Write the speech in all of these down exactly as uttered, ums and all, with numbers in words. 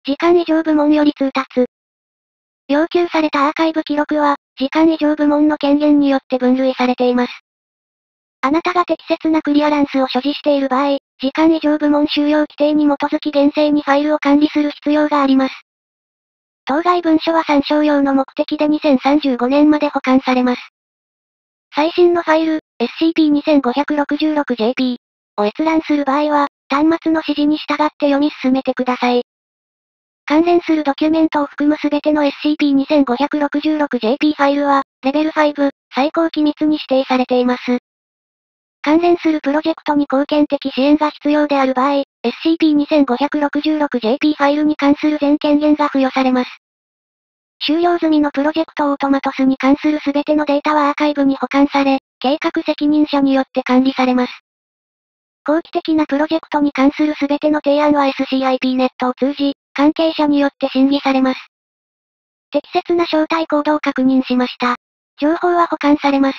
時間異常部門より通達。要求されたアーカイブ記録は、時間異常部門の権限によって分類されています。あなたが適切なクリアランスを所持している場合、時間異常部門収容規定に基づき厳正にファイルを管理する必要があります。当該文書は参照用の目的でにせんさんじゅうごねんまで保管されます。最新のファイル、エスシーピーにせんごひゃくろくじゅうろくジェーピー を閲覧する場合は、端末の指示に従って読み進めてください。関連するドキュメントを含むすべての エスシーピーにせんごひゃくろくじゅうろくジェーピー ファイルは、レベルご、最高機密に指定されています。関連するプロジェクトに貢献的支援が必要である場合、エスシーピーにせんごひゃくろくじゅうろくジェーピー ファイルに関する全権限が付与されます。終了済みのプロジェクトオートマトスに関するすべてのデータはアーカイブに保管され、計画責任者によって管理されます。後期的なプロジェクトに関するすべての提案は エスシーアイピー ネットを通じ、関係者によって審議されます。適切な招待コードを確認しました。情報は保管されます。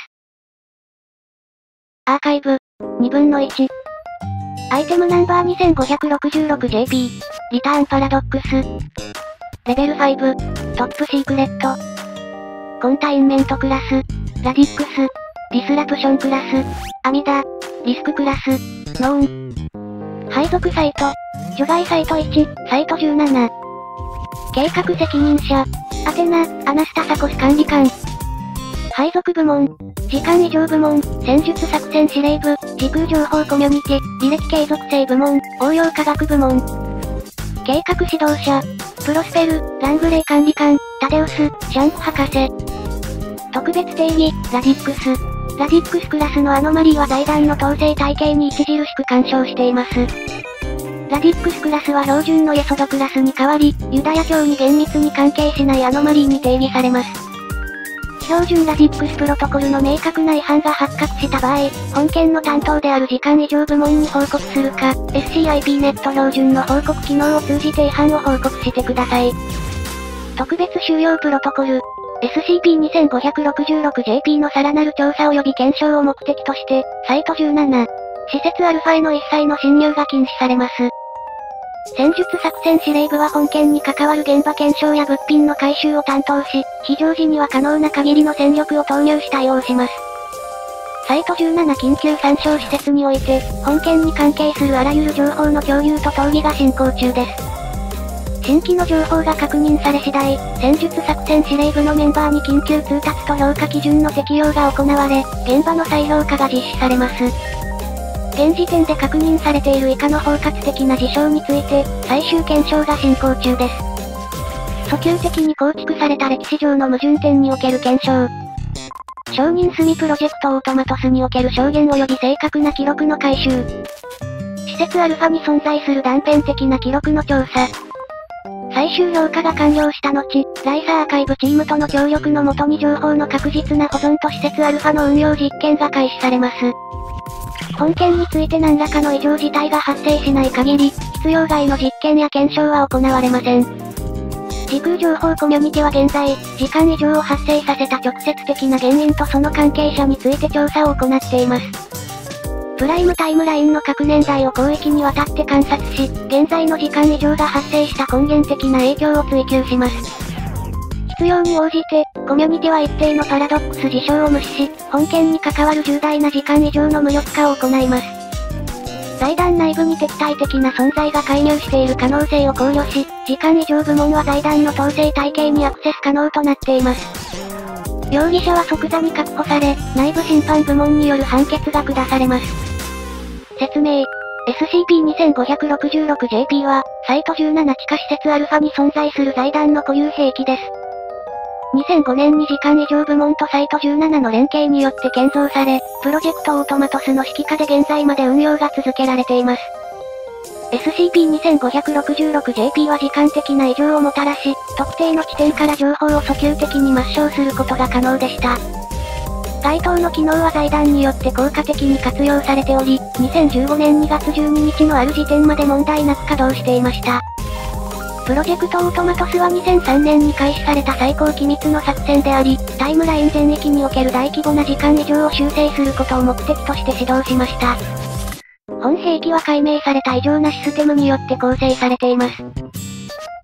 アーカイブ、にぶんのいち。アイテムナンバーにせんごひゃくろくじゅうろくジェーピー、リターンパラドックス。レベルご、トップシークレット。コンタインメントクラス、ラディックス、ディスラプションクラス、アミダ、リスククラス、ノーン。配属サイト、除外サイトいち、サイトじゅうなな。計画責任者、アテナ、アナスタサコス管理官。配属部門、時間異常部門、戦術作戦司令部、時空情報コミュニティ、履歴継続性部門、応用科学部門。計画指導者、プロスペル、ラングレイ管理官、タデウス、シャンク博士。特別定義、ラディックス。ラディックスクラスのアノマリーは財団の統制体系に著しく干渉しています。ラディックスクラスは標準のイエソドクラスに代わり、ユダヤ教に厳密に関係しないアノマリーに定義されます。標準ラディックスプロトコルの明確な違反が発覚した場合、本件の担当である時間異常部門に報告するか、エスシーアイピー ネット標準の報告機能を通じて違反を報告してください。特別収容プロトコル、エスシーピーにせんごひゃくろくじゅうろくジェーピー のさらなる調査及び検証を目的として、サイトじゅうなな、施設アルファへの一切の侵入が禁止されます。戦術作戦司令部は本件に関わる現場検証や物品の回収を担当し、非常時には可能な限りの戦力を投入し対応します。サイトじゅうなな緊急参照施設において、本件に関係するあらゆる情報の共有と討議が進行中です。新規の情報が確認され次第、戦術作戦司令部のメンバーに緊急通達と評価基準の適用が行われ、現場の再評価が実施されます。現時点で確認されている以下の包括的な事象について、最終検証が進行中です。訴求的に構築された歴史上の矛盾点における検証。承認済みプロジェクトオートマトスにおける証言及び正確な記録の回収。施設アルファに存在する断片的な記録の調査。最終評価が完了した後、ライサーアーカイブチームとの協力のもとに情報の確実な保存と施設アルファの運用実験が開始されます。本件について何らかの異常事態が発生しない限り、必要外の実験や検証は行われません。時空情報コミュニティは現在、時間異常を発生させた直接的な原因とその関係者について調査を行っています。プライムタイムラインの各年代を広域にわたって観察し、現在の時間異常が発生した根源的な影響を追求します。必要に応じて、コミュニティは一定のパラドックス事象を無視し、本件に関わる重大な時間異常の無力化を行います。財団内部に敵対的な存在が介入している可能性を考慮し、時間異常部門は財団の統制体系にアクセス可能となっています。容疑者は即座に確保され、内部審判部門による判決が下されます。説明。エスシーピーにせんごひゃくろくじゅうろくジェーピー は、サイトじゅうなな地下施設アルファに存在する財団の固有兵器です。にせんごねんに時間異常部門とサイトじゅうななの連携によって建造され、プロジェクトオートマトスの指揮下で現在まで運用が続けられています。エスシーピーにせんごひゃくろくじゅうろくジェーピー は時間的な異常をもたらし、特定の地点から情報を訴求的に抹消することが可能でした。該当の機能は財団によって効果的に活用されており、にせんじゅうごねんにがつじゅうににちのある時点まで問題なく稼働していました。プロジェクトオートマトスはにせんさんねんに開始された最高機密の作戦であり、タイムライン全域における大規模な時間異常を修正することを目的として始動しました。本兵器は解明された異常なシステムによって構成されています。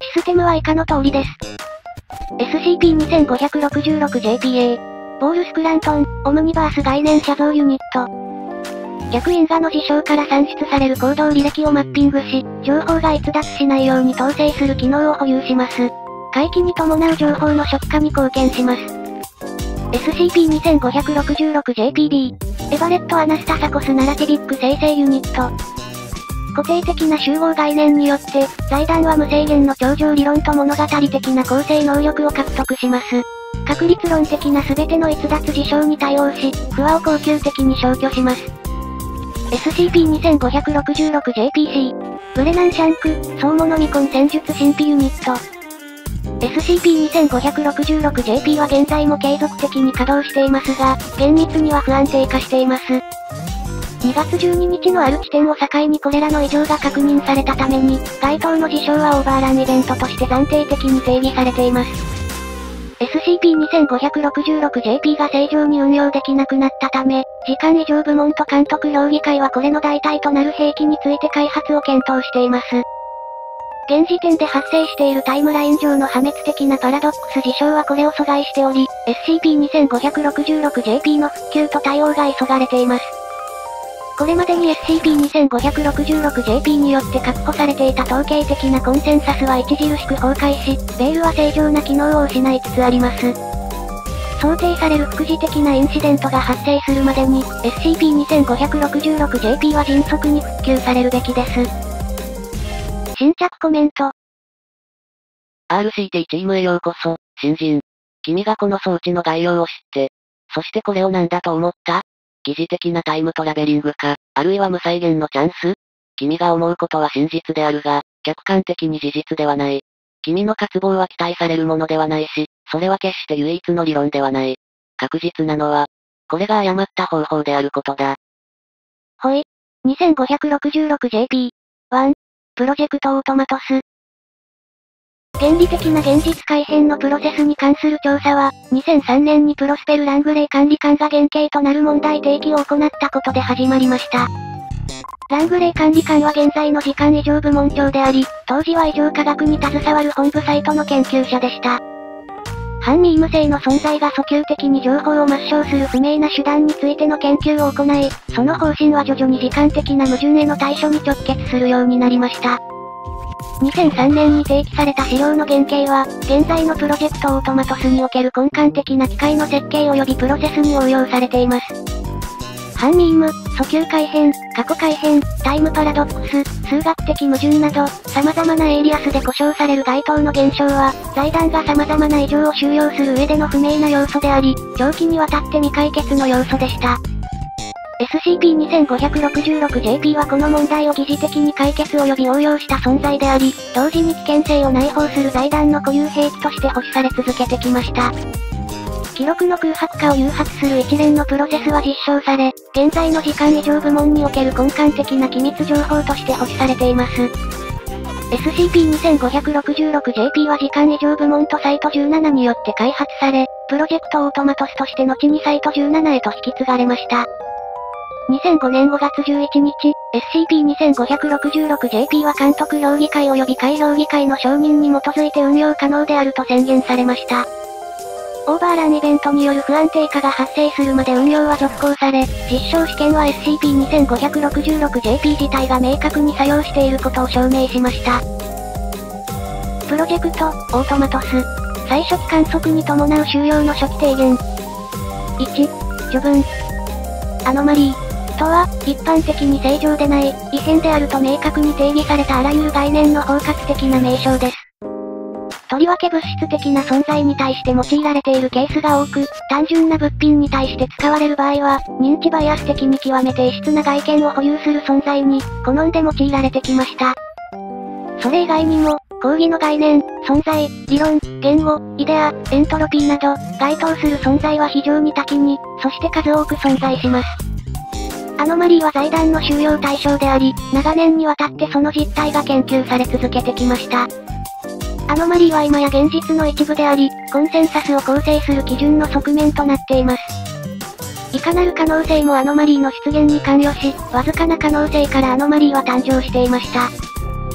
システムは以下の通りです。エスシーピーにせんごひゃくろくじゅうろくジェーピーエー、ボールスプラントン、オムニバース概念写像ユニット。客因果の事象から算出される行動履歴をマッピングし、情報が逸脱しないように統制する機能を保有します。回帰に伴う情報の初期化に貢献します。エスシーピーにせんごひゃくろくじゅうろくジェーピーディー、エバレット・アナスタサコス・ナラティビック生成ユニット。固定的な集合概念によって、財団は無制限の頂上理論と物語的な構成能力を獲得します。確率論的な全ての逸脱事象に対応し、不和を恒久的に消去します。エスシーピーにせんごひゃくろくじゅうろくジェーピーシー、ブレナンシャンク、相互の未婚戦術神秘ユニット。エスシーピーにせんごひゃくろくじゅうろくジェーピー は現在も継続的に稼働していますが、厳密には不安定化しています。にがつじゅうににちのある地点を境にこれらの異常が確認されたために、該当の事象はオーバーランイベントとして暫定的に定義されています。エスシーピーにせんごひゃくろくじゅうろくジェーピー が正常に運用できなくなったため、時間異常部門と監督評議会はこれの代替となる兵器について開発を検討しています。現時点で発生しているタイムライン上の破滅的なパラドックス事象はこれを阻害しており、エスシーピーにせんごひゃくろくじゅうろくジェーピー の復旧と対応が急がれています。これまでに エスシーピーにせんごひゃくろくじゅうろくジェーピー によって確保されていた統計的なコンセンサスは著しく崩壊し、ベールは正常な機能を失いつつあります。想定される副次的なインシデントが発生するまでに、エスシーピーにせんごひゃくろくじゅうろくジェーピー は迅速に復旧されるべきです。新着コメント。 アールシーティー チームへようこそ、新人。君がこの装置の概要を知って、そしてこれを何だと思った？疑似的なタイムトラベリングか、あるいは無再現のチャンス？君が思うことは真実であるが、客観的に事実ではない。君の渇望は期待されるものではないし、それは決して唯一の理論ではない。確実なのは、これが誤った方法であることだ。 ほい。にせんごひゃくろくじゅうろくジェーピーワン、プロジェクトオートマトス。原理的な現実改変のプロセスに関する調査は、にせんさんねんにプロスペル・ラングレー管理官が原型となる問題提起を行ったことで始まりました。ラングレー管理官は現在の時間異常部門長であり、当時は異常科学に携わる本部サイトの研究者でした。反ミーム性の存在が訴求的に情報を抹消する不明な手段についての研究を行い、その方針は徐々に時間的な矛盾への対処に直結するようになりました。にせんさんねんに提起された資料の原型は、現在のプロジェクトオートマトスにおける根幹的な機械の設計及びプロセスに応用されています。反ミーム、訴求改変、過去改変、タイムパラドックス、数学的矛盾など、様々なエイリアスで呼称される該当の現象は、財団が様々な異常を収容する上での不明な要素であり、長期にわたって未解決の要素でした。エスシーピーにせんごひゃくろくじゅうろくジェーピー はこの問題を疑似的に解決及び応用した存在であり、同時に危険性を内包する財団の固有兵器として保守され続けてきました。記録の空白化を誘発する一連のプロセスは実証され、現在の時間異常部門における根幹的な機密情報として保守されています。エスシーピーにせんごひゃくろくじゅうろくジェーピー は時間異常部門とサイトじゅうななによって開発され、プロジェクトオートマトスとして後にサイトじゅうななへと引き継がれました。にせんごねんごがつじゅういちにち、エスシーピーにせんごひゃくろくじゅうろくジェーピー は監督評議会及び会評議会の承認に基づいて運用可能であると宣言されました。オーバーランイベントによる不安定化が発生するまで運用は続行され、実証試験は エスシーピーにせんごひゃくろくじゅうろくジェーピー 自体が明確に作用していることを証明しました。プロジェクト、オートマトス。最初期観測に伴う収容の初期提言。いち、序文。アノマリー。とは、一般的に正常でない、異変であると明確に定義されたあらゆる概念の包括的な名称です。とりわけ物質的な存在に対して用いられているケースが多く、単純な物品に対して使われる場合は、認知バイアス的に極めて異質な外見を保有する存在に、好んで用いられてきました。それ以外にも、講義の概念、存在、理論、言語、イデア、エントロピーなど、該当する存在は非常に多岐に、そして数多く存在します。アノマリーは財団の収容対象であり、長年にわたってその実態が研究され続けてきました。アノマリーは今や現実の一部であり、コンセンサスを構成する基準の側面となっています。いかなる可能性もアノマリーの出現に関与し、わずかな可能性からアノマリーは誕生していました。し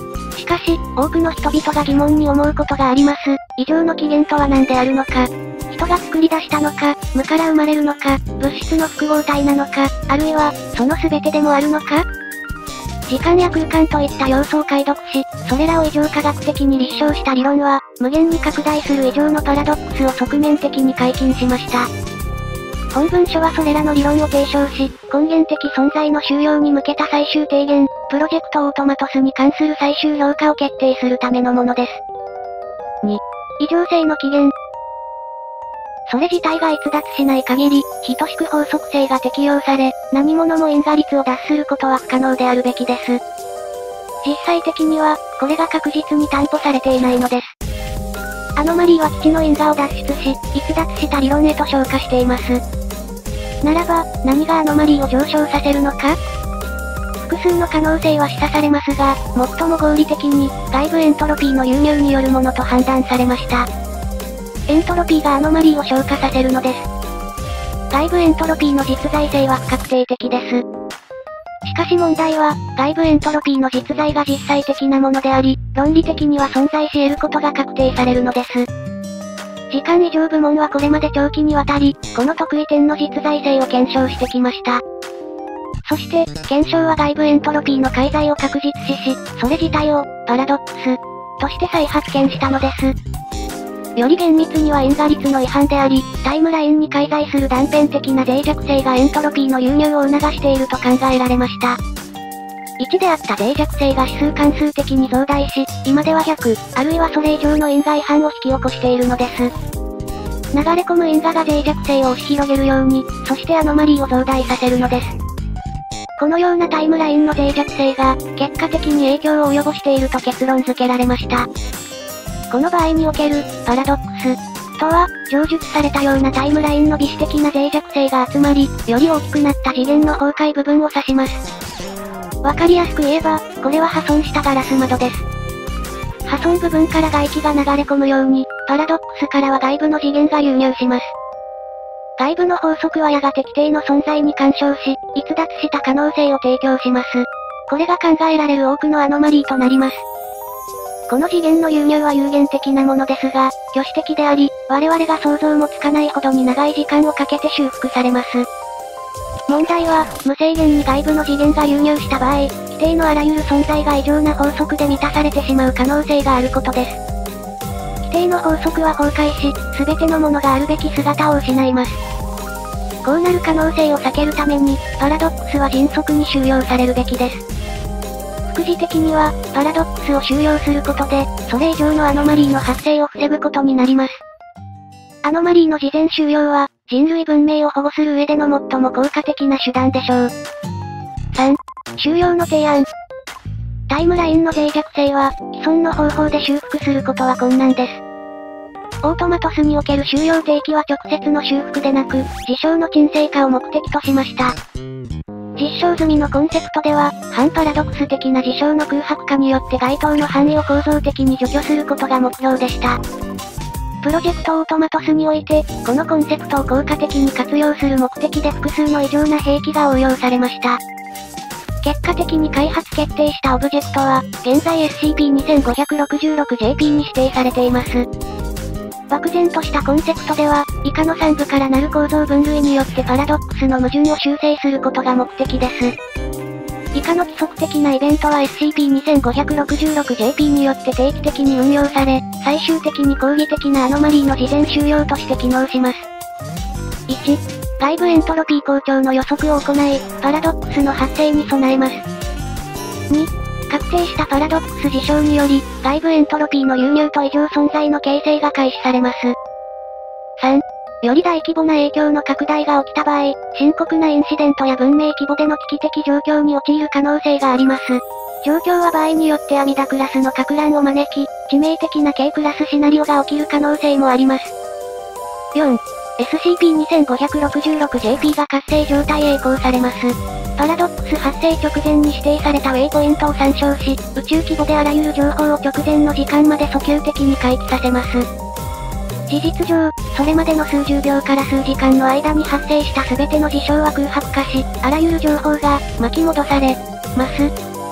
しかし、多くの人々が疑問に思うことがあります。異常の起源とは何であるのか。人が作り出したのか、無から生まれるのか、物質の複合体なのか、あるいは、その全てでもあるのか。時間や空間といった要素を解読し、それらを異常科学的に立証した理論は、無限に拡大する異常のパラドックスを側面的に解禁しました。本文書はそれらの理論を提唱し、根源的存在の収容に向けた最終提言、プロジェクトオートマトスに関する最終評価を決定するためのものです。に. 異常性の起源。それ自体が逸脱しない限り、等しく法則性が適用され、何者も因果率を脱することは不可能であるべきです。実際的には、これが確実に担保されていないのです。アノマリーは基地の因果を脱出し、逸脱した理論へと昇華しています。ならば、何がアノマリーを上昇させるのか？複数の可能性は示唆されますが、最も合理的に、外部エントロピーの流入によるものと判断されました。エントロピーがアノマリーを昇華させるのです。外部エントロピーの実在性は不確定的です。しかし問題は、外部エントロピーの実在が実際的なものであり、論理的には存在し得ることが確定されるのです。時間異常部門はこれまで長期にわたり、この特異点の実在性を検証してきました。そして、検証は外部エントロピーの介在を確実視し、それ自体を、パラドックス、として再発見したのです。より厳密には因果率の違反であり、タイムラインに介在する断片的な脆弱性がエントロピーの流入を促していると考えられました。いちであった脆弱性が指数関数的に増大し、今ではひゃく、あるいはそれ以上の因果違反を引き起こしているのです。流れ込む因果が脆弱性を押し広げるように、そしてアノマリーを増大させるのです。このようなタイムラインの脆弱性が、結果的に影響を及ぼしていると結論付けられました。この場合における、パラドックス、とは、上述されたようなタイムラインの微視的な脆弱性が集まり、より大きくなった次元の崩壊部分を指します。わかりやすく言えば、これは破損したガラス窓です。破損部分から外気が流れ込むように、パラドックスからは外部の次元が流入します。外部の法則はやがて規定の存在に干渉し、逸脱した可能性を提供します。これが考えられる多くのアノマリーとなります。この次元の流入は有限的なものですが、挙手的であり、我々が想像もつかないほどに長い時間をかけて修復されます。問題は、無制限に外部の次元が流入した場合、規定のあらゆる存在が異常な法則で満たされてしまう可能性があることです。規定の法則は崩壊し、すべてのものがあるべき姿を失います。こうなる可能性を避けるために、パラドックスは迅速に収容されるべきです。副次的には、パラドックスを収容することで、それ以上のアノマリーの発生を防ぐことになります。アノマリーの事前収容は、人類文明を保護する上での最も効果的な手段でしょう。さん. 収容の提案。タイムラインの脆弱性は、既存の方法で修復することは困難です。オートマトスにおける収容提起は直接の修復でなく、事象の沈静化を目的としました。実証済みのコンセプトでは、反パラドクス的な事象の空白化によって該当の範囲を構造的に除去することが目標でした。プロジェクトオートマトスにおいて、このコンセプトを効果的に活用する目的で複数の異常な兵器が応用されました。結果的に開発決定したオブジェクトは、現在 エスシーピーにせんごひゃくろくじゅうろくジェーピー に指定されています。漠然としたコンセプトでは、以下のさん部からなる構造分類によってパラドックスの矛盾を修正することが目的です。以下の規則的なイベントは エスシーピーにせんごひゃくろくじゅうろくジェーピー によって定期的に運用され、最終的に講義的なアノマリーの事前収容として機能します。いち. 外部エントロピー好調の予測を行い、パラドックスの発生に備えます。に. 確定したパラドックス事象により、外部エントロピーの流入と異常存在の形成が開始されます。さん. より大規模な影響の拡大が起きた場合、深刻なインシデントや文明規模での危機的状況に陥る可能性があります。状況は場合によって阿弥陀クラスの撹乱を招き、致命的な K クラスシナリオが起きる可能性もあります。よん. エスシーピーにせんごひゃくろくじゅうろくジェーピー が活性状態へ移行されます。パラドックス発生直前に指定されたウェイポイントを参照し、宇宙規模であらゆる情報を直前の時間まで訴求的に回帰させます。事実上、それまでの数十秒から数時間の間に発生した全ての事象は空白化し、あらゆる情報が巻き戻されます。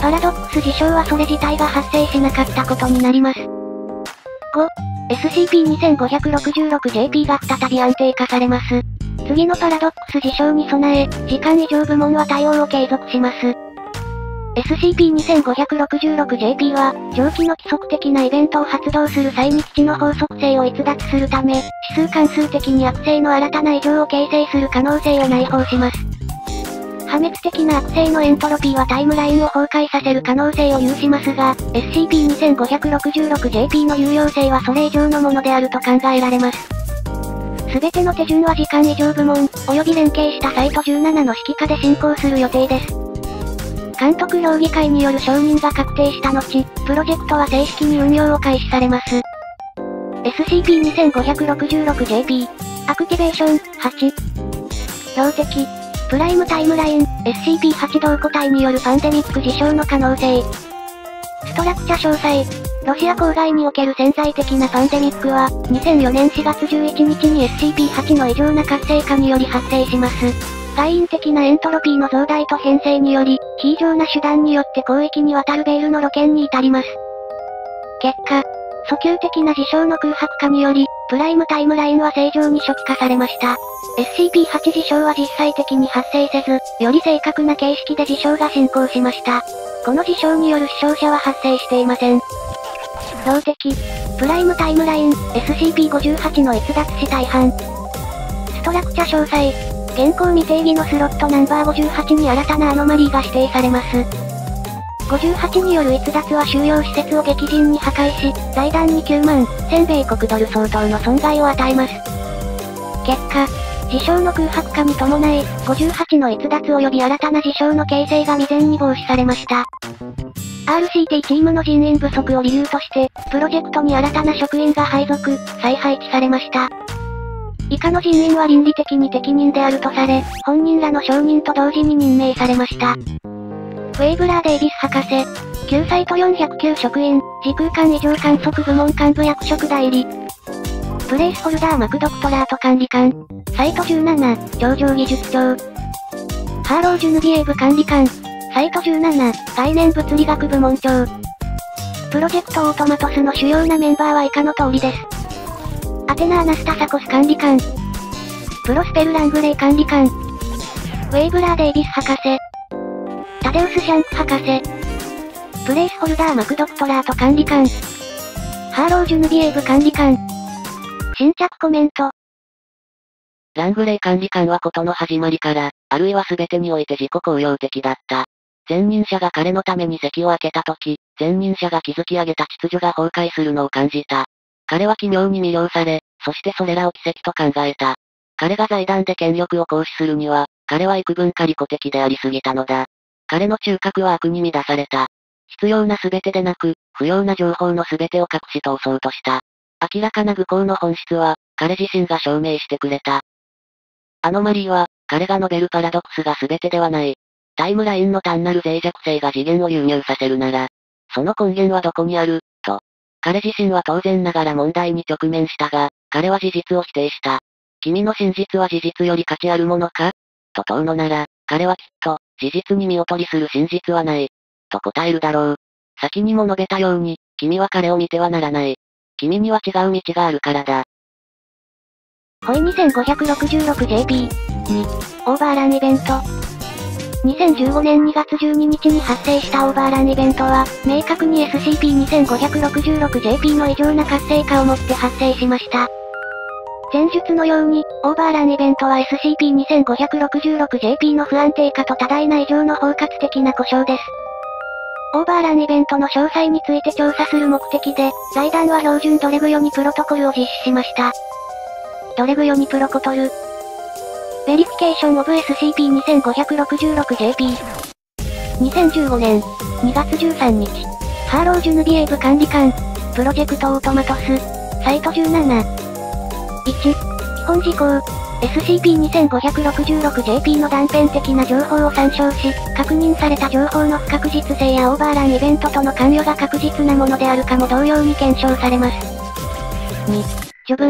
パラドックス事象はそれ自体が発生しなかったことになります。ご、エスシーピーにせんごひゃくろくじゅうろくジェーピー が再び安定化されます。次のパラドックス事象に備え、時間異常部門は対応を継続します。エスシーピーにせんごひゃくろくじゅうろくジェーピー は、長期の規則的なイベントを発動する際に基地の法則性を逸脱するため、指数関数的に悪性の新たな異常を形成する可能性を内包します。破滅的な悪性のエントロピーはタイムラインを崩壊させる可能性を有しますが、エスシーピーにせんごひゃくろくじゅうろくジェーピー の有用性はそれ以上のものであると考えられます。すべての手順は時間異常部門、及び連携したサイトじゅうななの指揮下で進行する予定です。監督評議会による承認が確定した後、プロジェクトは正式に運用を開始されます。エスシーピーにせんごひゃくろくじゅうろくジェーピー、アクティベーション、はち。標的、プライムタイムライン、エスシーピーはち 同個体によるパンデミック事象の可能性。ストラクチャ詳細。ロシア郊外における潜在的なパンデミックは、にせんよねんしがつじゅういちにちに エスシーピーはち の異常な活性化により発生します。外因的なエントロピーの増大と変性により、非常な手段によって広域にわたるベールの露見に至ります。結果、訴求的な事象の空白化により、プライムタイムラインは正常に初期化されました。エスシーピーはち 事象は実際的に発生せず、より正確な形式で事象が進行しました。この事象による死傷者は発生していません。標的、プライムタイムライン、エスシーピーごじゅうはち の逸脱し大半。ストラクチャ詳細。現行未定義のスロットナンバーごじゅうはちに新たなアノマリーが指定されます。ごじゅうはちによる逸脱は収容施設を激甚に破壊し、財団にきゅうまんせん米国ドル相当の損害を与えます。結果、事象の空白化に伴い、ごじゅうはちの逸脱及び新たな事象の形成が未然に防止されました。アールシーティー チームの人員不足を理由として、プロジェクトに新たな職員が配属、再配置されました。以下の人員は倫理的に適任であるとされ、本人らの承認と同時に任命されました。ウェイブラー・デイビス博士、旧サイトよんひゃくきゅう職員、時空間異常観測部門幹部役職代理。プレイスホルダーマクドクトラート管理官、サイトじゅうなな、上場技術長。ハーロー・ジュヌビエーブ管理官、サイトじゅうなな、概念物理学部門長。プロジェクトオートマトスの主要なメンバーは以下の通りです。アテナ・アナスタサコス管理官。プロスペル・ラングレイ管理官。ウェイブラー・デイビス博士。タデウス・シャンク博士。プレイスホルダー・マクドクトラート管理官。ハーロー・ジュヌビエーブ管理官。新着コメント。 ラングレイ管理官は事の始まりから、あるいは全てにおいて自己公用的だった。前任者が彼のために席を空けた時、前任者が築き上げた秩序が崩壊するのを感じた。彼は奇妙に魅了され、そしてそれらを奇跡と考えた。彼が財団で権力を行使するには、彼は幾分か利己的でありすぎたのだ。彼の中核は悪に乱された。必要な全てでなく、不要な情報の全てを隠し通そうとした。明らかな愚行の本質は、彼自身が証明してくれた。アノマリーは、彼が述べるパラドックスが全てではない。タイムラインの単なる脆弱性が次元を輸入させるなら、その根源はどこにある、と。彼自身は当然ながら問題に直面したが、彼は事実を否定した。君の真実は事実より価値あるものかと問うのなら、彼はきっと、事実に見劣りする真実はない。と答えるだろう。先にも述べたように、君は彼を見てはならない。君には違う道があるからだ。 ホイにせんごひゃくろくじゅうろくジェーピー、に、オーバーランイベント。にせんじゅうごねんにがつじゅうににちに発生したオーバーランイベントは、明確に エスシーピーにせんごひゃくろくじゅうろくジェーピー の異常な活性化をもって発生しました。前述のように、オーバーランイベントは エスシーピーにせんごひゃくろくじゅうろくジェーピー の不安定化と多大な異常の包括的な故障です。オーバーランイベントの詳細について調査する目的で、財団は標準ドレグよにプロトコルを実施しました。ドレグよにプロコトル。ベリフィケーションオブ エスシーピーにせんごひゃくろくじゅうろくジェーピー。にせんじゅうごねんにがつじゅうさんにち。ハーロー・ジュヌビエーブ管理官。プロジェクトオートマトス。サイトじゅうなな。いち. 基本事項。エスシーピーにせんごひゃくろくじゅうろくジェーピー の断片的な情報を参照し、確認された情報の不確実性やオーバーランイベントとの関与が確実なものであるかも同様に検証されます。に. 序文。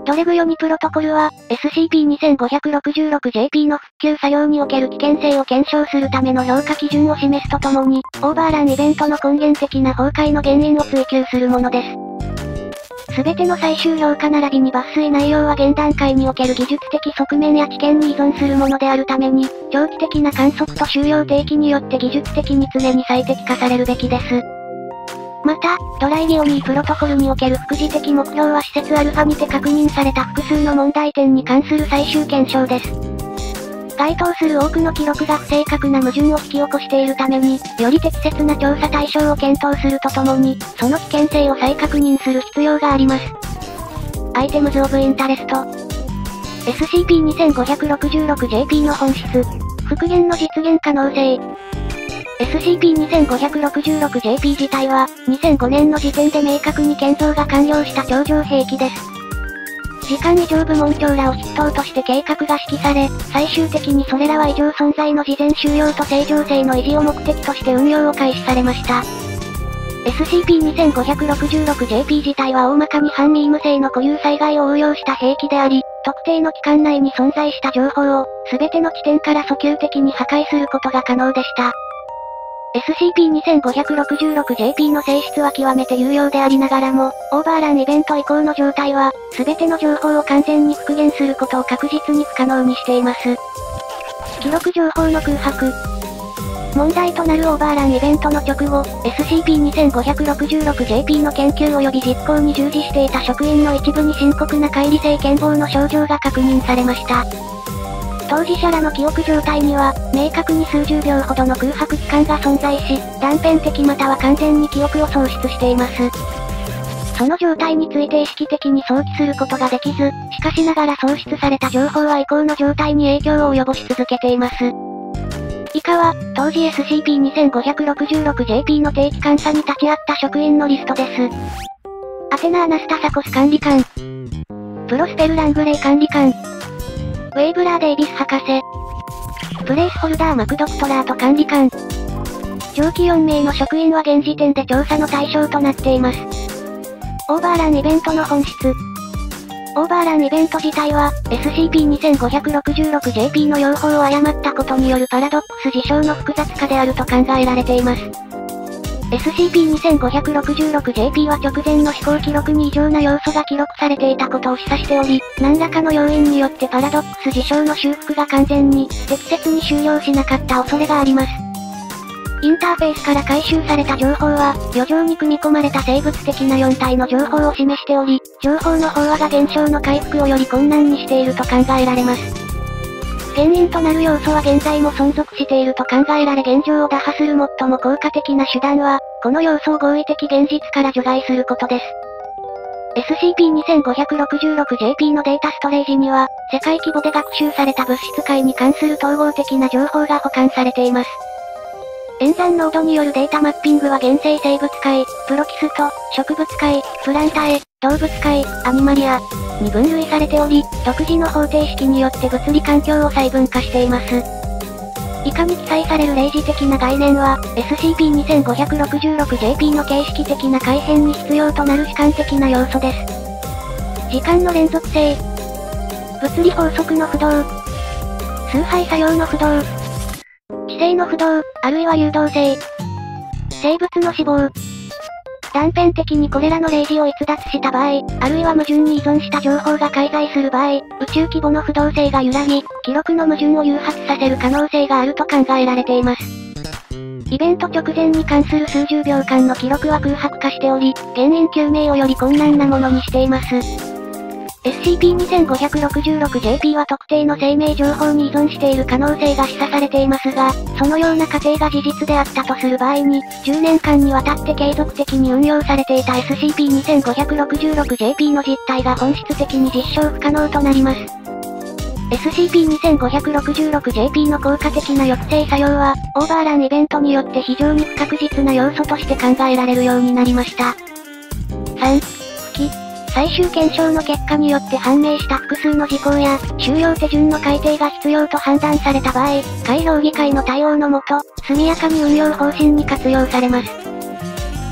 ドレグヨニプロトコルは、エスシーピーにせんごひゃくろくじゅうろくジェーピー の復旧作業における危険性を検証するための評価基準を示すとともに、オーバーランイベントの根源的な崩壊の原因を追求するものです。すべての最終評価並びに抜粋内容は現段階における技術的側面や知見に依存するものであるために、長期的な観測と収容定期によって技術的に常に最適化されるべきです。また、ドライギオニープロトコルにおける副次的目標は施設アルファにて確認された複数の問題点に関する最終検証です。該当する多くの記録が不正確な矛盾を引き起こしているために、より適切な調査対象を検討するとともに、その危険性を再確認する必要があります。アイテムズオブインタレスト。エスシーピーにせんごひゃくろくじゅうろくジェーピー の本質。復元の実現可能性。エスシーピーにせんごひゃくろくじゅうろくジェーピー 自体は、にせんごねんの時点で明確に建造が完了した超常兵器です。時間以上部門長らを筆頭として計画が指揮され、最終的にそれらは異常存在の事前収容と正常性の維持を目的として運用を開始されました。エスシーピーにせんごひゃくろくじゅうろくジェーピー 自体は大まかに反ミーム性の固有災害を応用した兵器であり、特定の期間内に存在した情報を、すべての地点から訴求的に破壊することが可能でした。エスシーピーにせんごひゃくろくじゅうろくジェーピー の性質は極めて有用でありながらも、オーバーランイベント以降の状態は、すべての情報を完全に復元することを確実に不可能にしています。記録情報の空白。問題となるオーバーランイベントの直後、エスシーピーにせんごひゃくろくじゅうろくジェーピー の研究及び実行に従事していた職員の一部に深刻な乖離性健忘の症状が確認されました。当事者らの記憶状態には、明確に数十秒ほどの空白期間が存在し、断片的または完全に記憶を喪失しています。その状態について意識的に想起することができず、しかしながら喪失された情報は以降の状態に影響を及ぼし続けています。以下は、当時 エスシーピーにせんごひゃくろくじゅうろくジェーピー の定期監査に立ち会った職員のリストです。アテナ・アナスタサコス管理官。プロスペル・ラングレイ管理官。ウェイブラー・デイビス博士。プレイスホルダー・マクドクトラート管理官。上記よんめいの職員は現時点で調査の対象となっています。オーバーランイベントの本質。オーバーランイベント自体は、エスシーピーにせんごひゃくろくじゅうろくジェーピー の用法を誤ったことによるパラドックス事象の複雑化であると考えられています。エスシーピーにせんごひゃくろくじゅうろくジェーピー は直前の飛行記録に異常な要素が記録されていたことを示唆しており、何らかの要因によってパラドックス事象の修復が完全に、適切に終了しなかった恐れがあります。インターフェースから回収された情報は、余剰に組み込まれた生物的なよん体の情報を示しており、情報の飽和が現象の回復をより困難にしていると考えられます。原因となる要素は現在も存続していると考えられ現状を打破する最も効果的な手段は、この要素を合意的現実から除外することです。エスシーピーにせんごひゃくろくじゅうろくジェーピー のデータストレージには、世界規模で学習された物質界に関する統合的な情報が保管されています。演算ノードによるデータマッピングは現生生物界、プロキスト、植物界、プランタエ、動物界、アニマリアに分類されており、独自の方程式によって物理環境を細分化しています。以下に記載される例示的な概念は、エスシーピーにせんごひゃくろくじゅうろくジェーピー の形式的な改変に必要となる主観的な要素です。時間の連続性、物理法則の不動、崇拝作用の不動、地勢の不動、あるいは誘導性。生物の死亡。断片的にこれらの例示を逸脱した場合、あるいは矛盾に依存した情報が介在する場合、宇宙規模の不動性が揺らぎ、記録の矛盾を誘発させる可能性があると考えられています。イベント直前に関する数十秒間の記録は空白化しており、原因究明をより困難なものにしています。エスシーピーにせんごひゃくろくじゅうろくジェーピー は特定の生命情報に依存している可能性が示唆されていますが、そのような過程が事実であったとする場合に、じゅうねんかんにわたって継続的に運用されていた エスシーピーにせんごひゃくろくじゅうろくジェーピー の実態が本質的に実証不可能となります。エスシーピーにせんごひゃくろくじゅうろくジェーピー の効果的な抑制作用は、オーバーランイベントによって非常に不確実な要素として考えられるようになりました。さん、吹き。最終検証の結果によって判明した複数の事項や、収容手順の改定が必要と判断された場合、会評議会の対応のもと、速やかに運用方針に活用されます。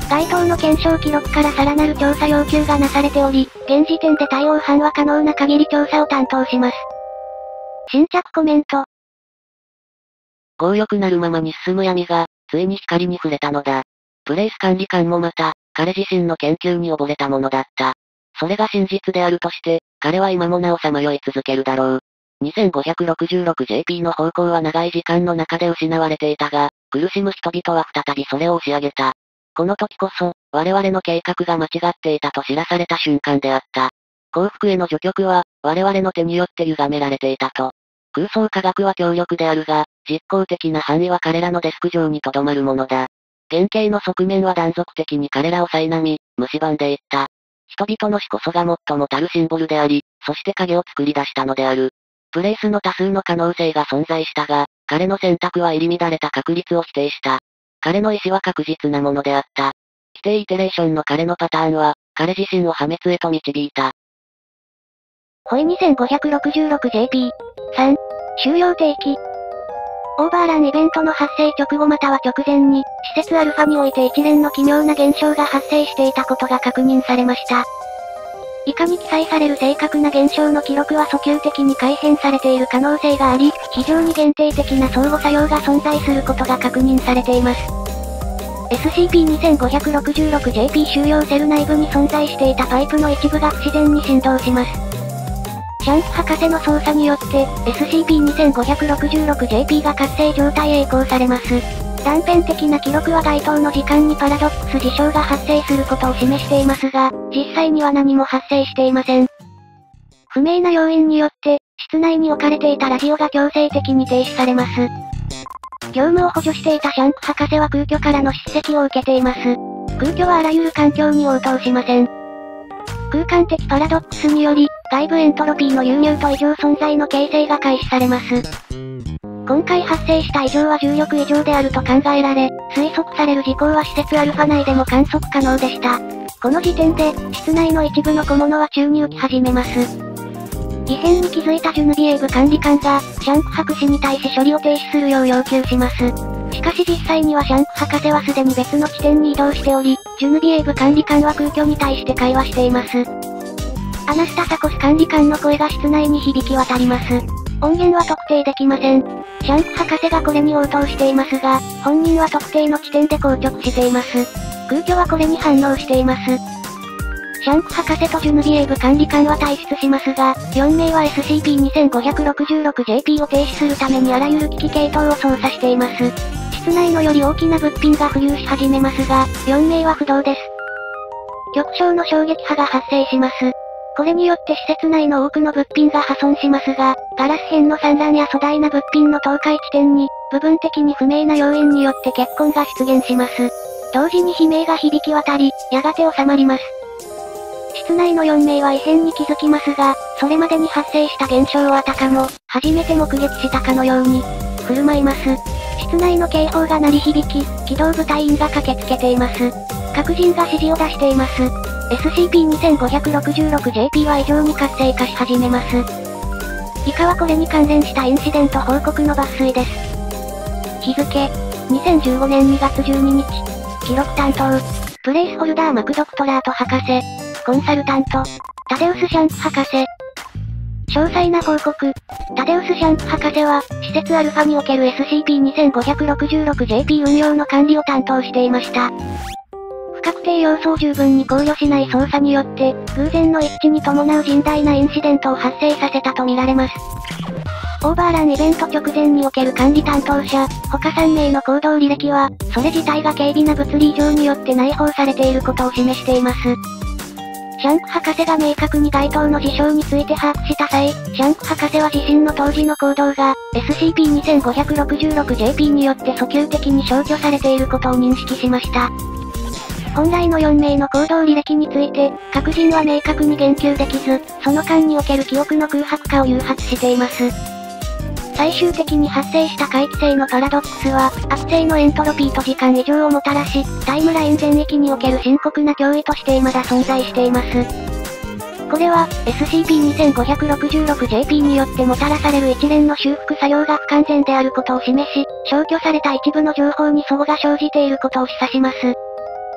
該当の検証記録からさらなる調査要求がなされており、現時点で対応範は可能な限り調査を担当します。新着コメント。 強欲なるままに進む闇が、ついに光に触れたのだ。プレイス管理官もまた、彼自身の研究に溺れたものだった。それが真実であるとして、彼は今もなおさまよい続けるだろう。にせんごひゃくろくじゅうろくジェーピー の方向は長い時間の中で失われていたが、苦しむ人々は再びそれを押し上げた。この時こそ、我々の計画が間違っていたと知らされた瞬間であった。幸福への序曲は、我々の手によって歪められていたと。空想科学は強力であるが、実効的な範囲は彼らのデスク上に留まるものだ。原型の側面は断続的に彼らを苛み、蝕んでいった。人々の死こそが最もたるシンボルであり、そして影を作り出したのである。プレイスの多数の可能性が存在したが、彼の選択は入り乱れた確率を否定した。彼の意志は確実なものであった。規定イテレーションの彼のパターンは、彼自身を破滅へと導いた。 ホイ にせんごひゃくろくじゅうろくジェーピー。さん、終了定期。オーバーランイベントの発生直後または直前に、施設アルファにおいて一連の奇妙な現象が発生していたことが確認されました。以下に記載される正確な現象の記録は訴求的に改変されている可能性があり、非常に限定的な相互作用が存在することが確認されています。エスシーピーにせんごひゃくろくじゅうろくジェーピー 収容セル内部に存在していたパイプの一部が不自然に振動します。シャンク博士の操作によって、エスシーピーにせんごひゃくろくじゅうろくジェーピー が活性状態へ移行されます。断片的な記録は該当の時間にパラドックス事象が発生することを示していますが、実際には何も発生していません。不明な要因によって、室内に置かれていたラジオが強制的に停止されます。業務を補助していたシャンク博士は空虚からの叱責を受けています。空虚はあらゆる環境に応答しません。空間的パラドックスにより、外部エントロピーの流入と異常存在の形成が開始されます。今回発生した異常は重力異常であると考えられ、推測される事項は施設アルファ内でも観測可能でした。この時点で、室内の一部の小物は宙に浮き始めます。異変に気づいたジュヌビエーブ管理官が、シャンク博士に対し処理を停止するよう要求します。しかし実際にはシャンク博士はすでに別の地点に移動しており、ジュヌビエーブ管理官は空虚に対して会話しています。アナスタサコス管理官の声が室内に響き渡ります。音源は特定できません。シャンク博士がこれに応答していますが、本人は特定の地点で硬直しています。空虚はこれに反応しています。シャンク博士とジュヌビエーブ管理官は退出しますが、よんめいは エスシーピーにせんごひゃくろくじゅうろくジェーピー を停止するためにあらゆる機器系統を操作しています。室内のより大きな物品が浮遊し始めますが、よんめいは不動です。極小の衝撃波が発生します。これによって施設内の多くの物品が破損しますが、ガラス片の散乱や粗大な物品の倒壊地点に、部分的に不明な要因によって血痕が出現します。同時に悲鳴が響き渡り、やがて収まります。室内のよんめいは異変に気づきますが、それまでに発生した現象をあたかも、初めて目撃したかのように、振る舞います。室内の警報が鳴り響き、機動部隊員が駆けつけています。各人が指示を出しています。エスシーピーにせんごひゃくろくじゅうろくジェーピー は異常に活性化し始めます。以下はこれに関連したインシデント報告の抜粋です。日付、にせんじゅうごねんにがつじゅうににち。記録担当、プレイスホルダーマクドクトラート博士。コンサルタント、タデウス・シャンク博士。詳細な報告。タデウス・シャンク博士は、施設アルファにおける エスシーピーにせんごひゃくろくじゅうろくジェーピー 運用の管理を担当していました。不確定要素を十分に考慮しない操作によって、偶然の一致に伴う甚大なインシデントを発生させたとみられます。オーバーランイベント直前における管理担当者、他さんめいの行動履歴は、それ自体が軽微な物理異常によって内包されていることを示しています。シャンク博士が明確に該当の事象について把握した際、シャンク博士は自身の当時の行動が、エスシーピーにせんごひゃくろくじゅうろくジェーピー によって訴求的に消去されていることを認識しました。本来のよんめいの行動履歴について、各人は明確に言及できず、その間における記憶の空白化を誘発しています。最終的に発生した回帰性のパラドックスは、悪性のエントロピーと時間異常をもたらし、タイムライン全域における深刻な脅威として未だ存在しています。これは、エスシーピーにせんごひゃくろくじゅうろくジェーピー によってもたらされる一連の修復作業が不完全であることを示し、消去された一部の情報に齟齬が生じていることを示唆します。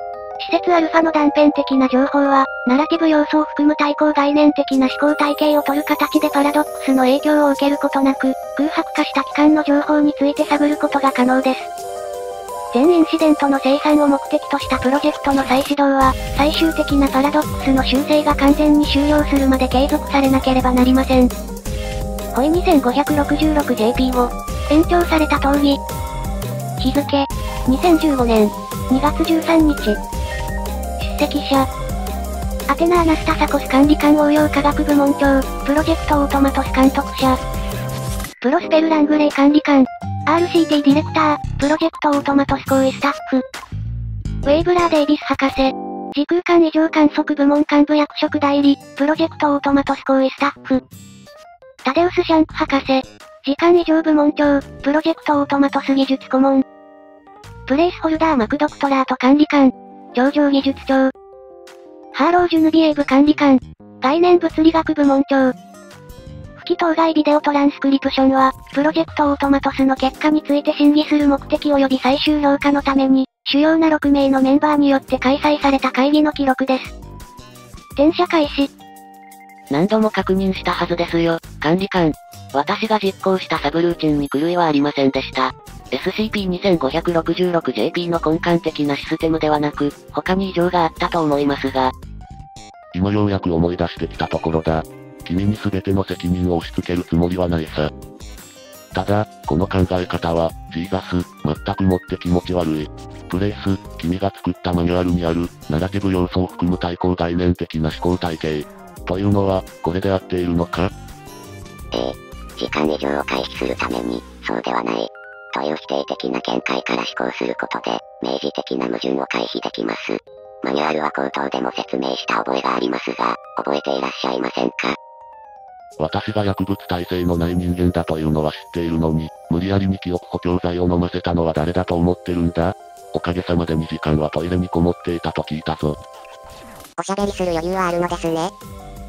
施設アルファの断片的な情報は、ナラティブ要素を含む対抗概念的な思考体系を取る形でパラドックスの影響を受けることなく、空白化した期間の情報について探ることが可能です。全インシデントの生産を目的としたプロジェクトの再始動は、最終的なパラドックスの修正が完全に終了するまで継続されなければなりません。ホイ にせんごひゃくろくじゅうろくジェーピー を、延長された通り。日付、にせんじゅうごねん、にがつじゅうさんにち。出席者。アテナ・アナスタサコス管理官応用科学部門長、プロジェクトオートマトス監督者。プロスペル・ラングレイ管理官、アールシーティー ディレクター、プロジェクトオートマトス行為スタッフ。ウェイブラー・デイビス博士、時空間異常観測部門幹部役職代理、プロジェクトオートマトス行為スタッフ。タデウス・シャンク博士、時間異常部門長、プロジェクトオートマトス技術顧問。プレイスホルダー・マクドクトラート管理官、超常技術長。ハーロー・ジュヌビエーブ管理官、概念物理学部門長。不起当該ビデオトランスクリプションは、プロジェクトオートマトスの結果について審議する目的及び最終評価のために、主要なろくめいのメンバーによって開催された会議の記録です。転写開始。 何度も確認したはずですよ、管理官。私が実行したサブルーチンに狂いはありませんでした。エスシーピーにせんごひゃくろくじゅうろくジェーピー の根幹的なシステムではなく、他に異常があったと思いますが。 今ようやく思い出してきたところだ。君に全ての責任を押し付けるつもりはないさ。ただ、この考え方は、ジーザス、全くもって気持ち悪い。プレイス、君が作ったマニュアルにある、ナラティブ要素を含む対抗概念的な思考体系。というのは、これで合っているのか？ ええ。時間異常を回避するために、そうではない。という否定的な見解から思考することで、明示的な矛盾を回避できます。マニュアルは口頭でも説明した覚えがありますが、覚えていらっしゃいませんか？ 私が薬物耐性のない人間だというのは知っているのに、無理やりに記憶補強剤を飲ませたのは誰だと思ってるんだ？おかげさまでにじかんはトイレにこもっていたと聞いたぞ。 おしゃべりする余裕はあるのですね。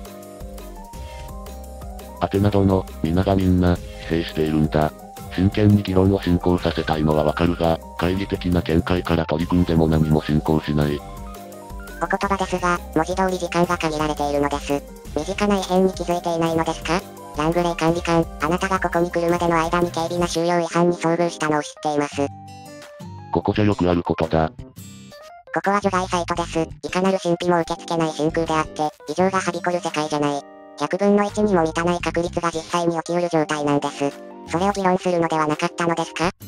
アテナ殿、皆がみんな、疲弊しているんだ。真剣に議論を進行させたいのはわかるが、懐疑的な見解から取り組んでも何も進行しない。 お言葉ですが、文字通り時間が限られているのです。身近な異変に気づいていないのですか？ラングレイ管理官、あなたがここに来るまでの間に軽微な収容違反に遭遇したのを知っています。 ここじゃよくあることだ。 ここは除外サイトです。いかなる神秘も受け付けない真空であって、異常がはびこる世界じゃない。ひゃくぶんのいちにも満たない確率が実際に起きうる状態なんです。それを議論するのではなかったのですか？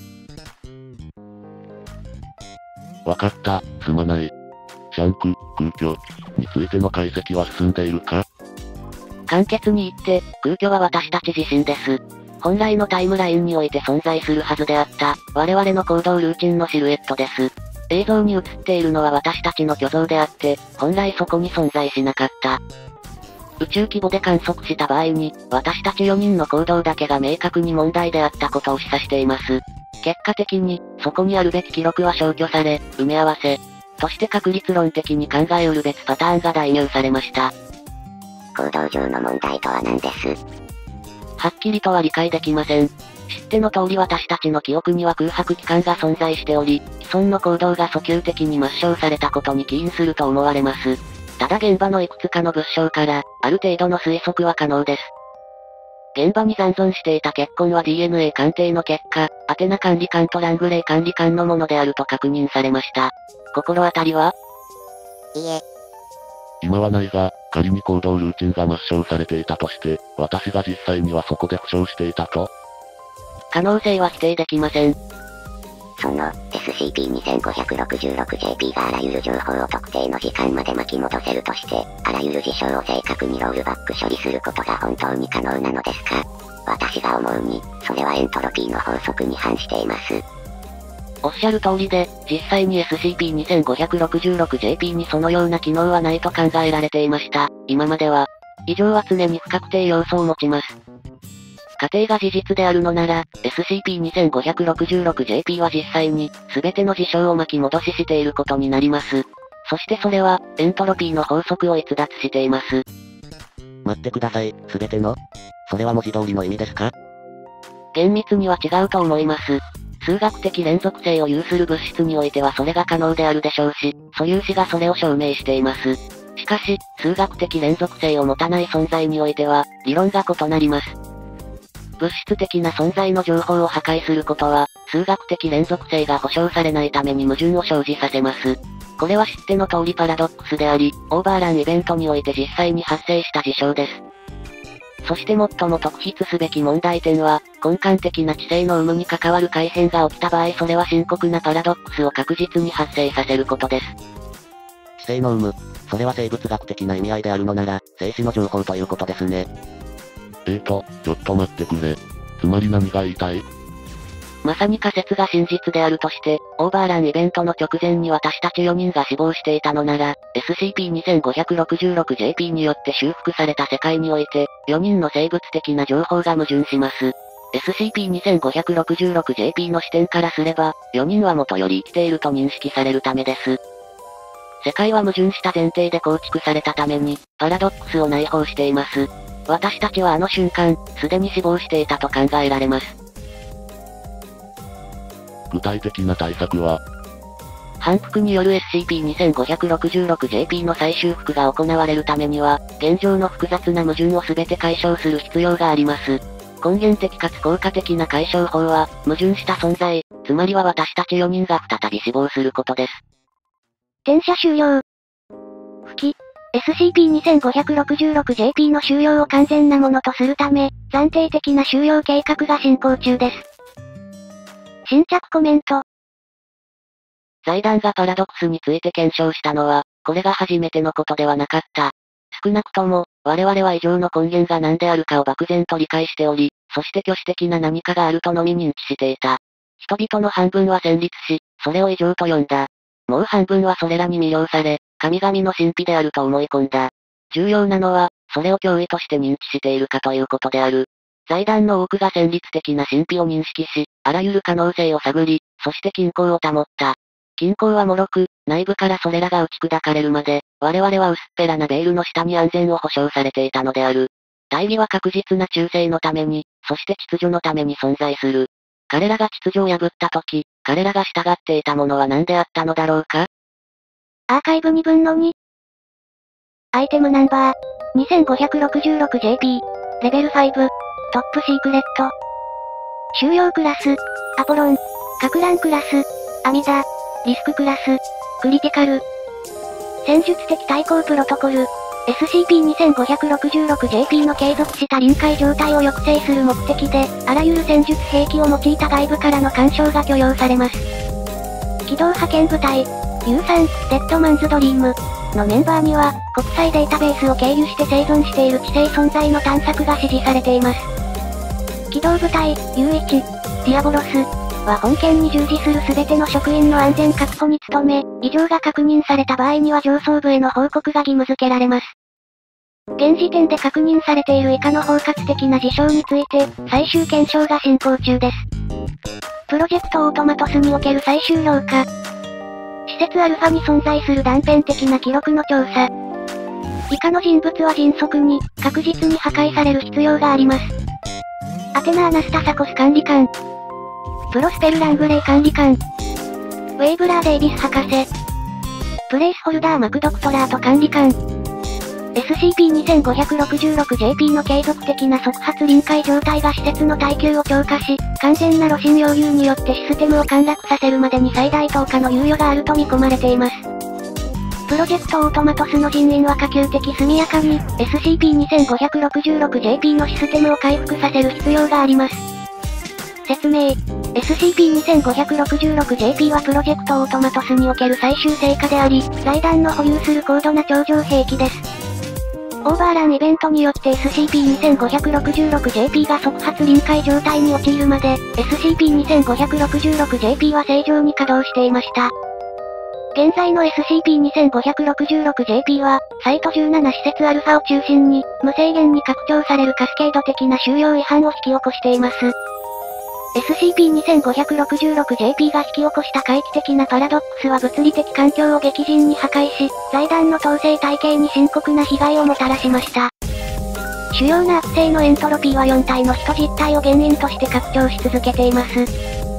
わかった、すまない。シャンク、空虚についての解析は進んでいるか？ 簡潔に言って、空虚は私たち自身です。本来のタイムラインにおいて存在するはずであった、我々の行動ルーチンのシルエットです。映像に映っているのは私たちの虚像であって、本来そこに存在しなかった。宇宙規模で観測した場合に、私たちよにんの行動だけが明確に問題であったことを示唆しています。結果的に、そこにあるべき記録は消去され、埋め合わせ、として確率論的に考えうる別パターンが代入されました。 行動上の問題とは何です？ はっきりとは理解できません。知っての通り私たちの記憶には空白期間が存在しており、既存の行動が訴求的に抹消されたことに起因すると思われます。ただ現場のいくつかの物証から、ある程度の推測は可能です。現場に残存していた血痕は ディーエヌエー 鑑定の結果、アテナ管理官とラングレイ管理官のものであると確認されました。心当たりは？ いいえ。 今はないが、仮に行動ルーチンが抹消されていたとして、私が実際にはそこで負傷していたと？ 可能性は否定できません。 その、エスシーピーにせんごひゃくろくじゅうろくジェーピー があらゆる情報を特定の時間まで巻き戻せるとして、あらゆる事象を正確にロールバック処理することが本当に可能なのですか？私が思うに、それはエントロピーの法則に反しています。 おっしゃる通りで、実際に エスシーピーにせんごひゃくろくじゅうろくジェーピー にそのような機能はないと考えられていました。今までは、異常は常に不確定要素を持ちます。仮定が事実であるのなら、エスシーピーにせんごひゃくろくじゅうろくジェーピー は実際に、すべての事象を巻き戻ししていることになります。そしてそれは、エントロピーの法則を逸脱しています。 待ってください、すべての？それは文字通りの意味ですか？ 厳密には違うと思います。 数学的連続性を有する物質においてはそれが可能であるでしょうし、素粒子がそれを証明しています。しかし、数学的連続性を持たない存在においては、理論が異なります。物質的な存在の情報を破壊することは、数学的連続性が保証されないために矛盾を生じさせます。これは知っての通りパラドックスであり、オーバーランイベントにおいて実際に発生した事象です。そして最も特筆すべき問題点は、根幹的な知性の有無に関わる改変が起きた場合それは深刻なパラドックスを確実に発生させることです。 知性の有無。それは生物学的な意味合いであるのなら、静止の情報ということですね。 えーと、ちょっと待ってくれ。つまり何が言いたい？ まさに仮説が真実であるとして、オーバーランイベントの直前に私たちよにんが死亡していたのなら、エスシーピーにせんごひゃくろくじゅうろくジェーピー によって修復された世界において、よにんの生物的な情報が矛盾します。エスシーピーにせんごひゃくろくじゅうろくジェーピー の視点からすれば、よにんは元より生きていると認識されるためです。世界は矛盾した前提で構築されたために、パラドックスを内包しています。私たちはあの瞬間、すでに死亡していたと考えられます。 具体的な対策は、 反復による エスシーピーにせんごひゃくろくじゅうろくジェーピー の再修復が行われるためには、現状の複雑な矛盾を全て解消する必要があります。根源的かつ効果的な解消法は、矛盾した存在、つまりは私たちよにんが再び死亡することです。 転写終了。吹き。エスシーピーにせんごひゃくろくじゅうろくジェーピー の収容を完全なものとするため、暫定的な収容計画が進行中です。新着コメント。 財団がパラドックスについて検証したのは、これが初めてのことではなかった。少なくとも、我々は異常の根源が何であるかを漠然と理解しており、そして挙手的な何かがあるとのみ認知していた。人々の半分は戦慄し、それを異常と呼んだ。もう半分はそれらに魅了され、神々の神秘であると思い込んだ。重要なのは、それを脅威として認知しているかということである。財団の多くが戦慄的な神秘を認識し、あらゆる可能性を探り、そして均衡を保った。均衡は脆く、内部からそれらが打ち砕かれるまで、我々は薄っぺらなベールの下に安全を保証されていたのである。大義は確実な忠誠のために、そして秩序のために存在する。彼らが秩序を破ったとき、彼らが従っていたものは何であったのだろうか？ アーカイブにぶんのに。アイテムナンバー、にせんごひゃくろくじゅうろくジェーピー、レベルご、トップシークレット。収容クラス、アポロン、格乱クラス、アミダ、リスククラス、クリティカル。戦術的対抗プロトコル、エスシーピーにせんごひゃくろくじゅうろくジェーピー の継続した臨界状態を抑制する目的で、あらゆる戦術兵器を用いた外部からの干渉が許容されます。機動派遣部隊、ユースリー、デッドマンズドリームのメンバーには、国際データベースを経由して生存している知性存在の探索が指示されています。機動部隊、ユーワン、ディアボロスは本件に従事するすべての職員の安全確保に努め、異常が確認された場合には上層部への報告が義務付けられます。現時点で確認されている以下の包括的な事象について、最終検証が進行中です。プロジェクトオートマトスにおける最終評価。施設アルファに存在する断片的な記録の調査。以下の人物は迅速に、確実に破壊される必要があります。アテナ・アナスタサコス管理官。プロスペル・ラングレイ管理官。ウェイブラー・デイビス博士。プレイスホルダー・マクドクトラート管理官。エスシーピーにせんごひゃくろくじゅうろくジェーピー の継続的な即発臨界状態が施設の耐久を強化し、完全な炉心溶融によってシステムを陥落させるまでに最大等価の猶予があると見込まれています。プロジェクトオートマトスの人員は可及的速やかに、エスシーピーにせんごひゃくろくじゅうろくジェーピー のシステムを回復させる必要があります。説明。エスシーピーにせんごひゃくろくじゅうろくジェーピー はプロジェクトオートマトスにおける最終成果であり、財団の保有する高度な超常兵器です。オーバーランイベントによって エスシーピーにせんごひゃくろくじゅうろくジェーピー が即発臨界状態に陥るまで、エスシーピーにせんごひゃくろくじゅうろくジェーピー は正常に稼働していました。現在の エスシーピーにせんごひゃくろくじゅうろくジェーピー は、サイトじゅうなな施設アルファを中心に、無制限に拡張されるカスケード的な収容違反を引き起こしています。エスシーピーにせんごひゃくろくじゅうろくジェーピー が引き起こした回帰的なパラドックスは物理的環境を激甚に破壊し、財団の統制体系に深刻な被害をもたらしました。主要な悪性のエントロピーはよん体の人実体を原因として拡張し続けています。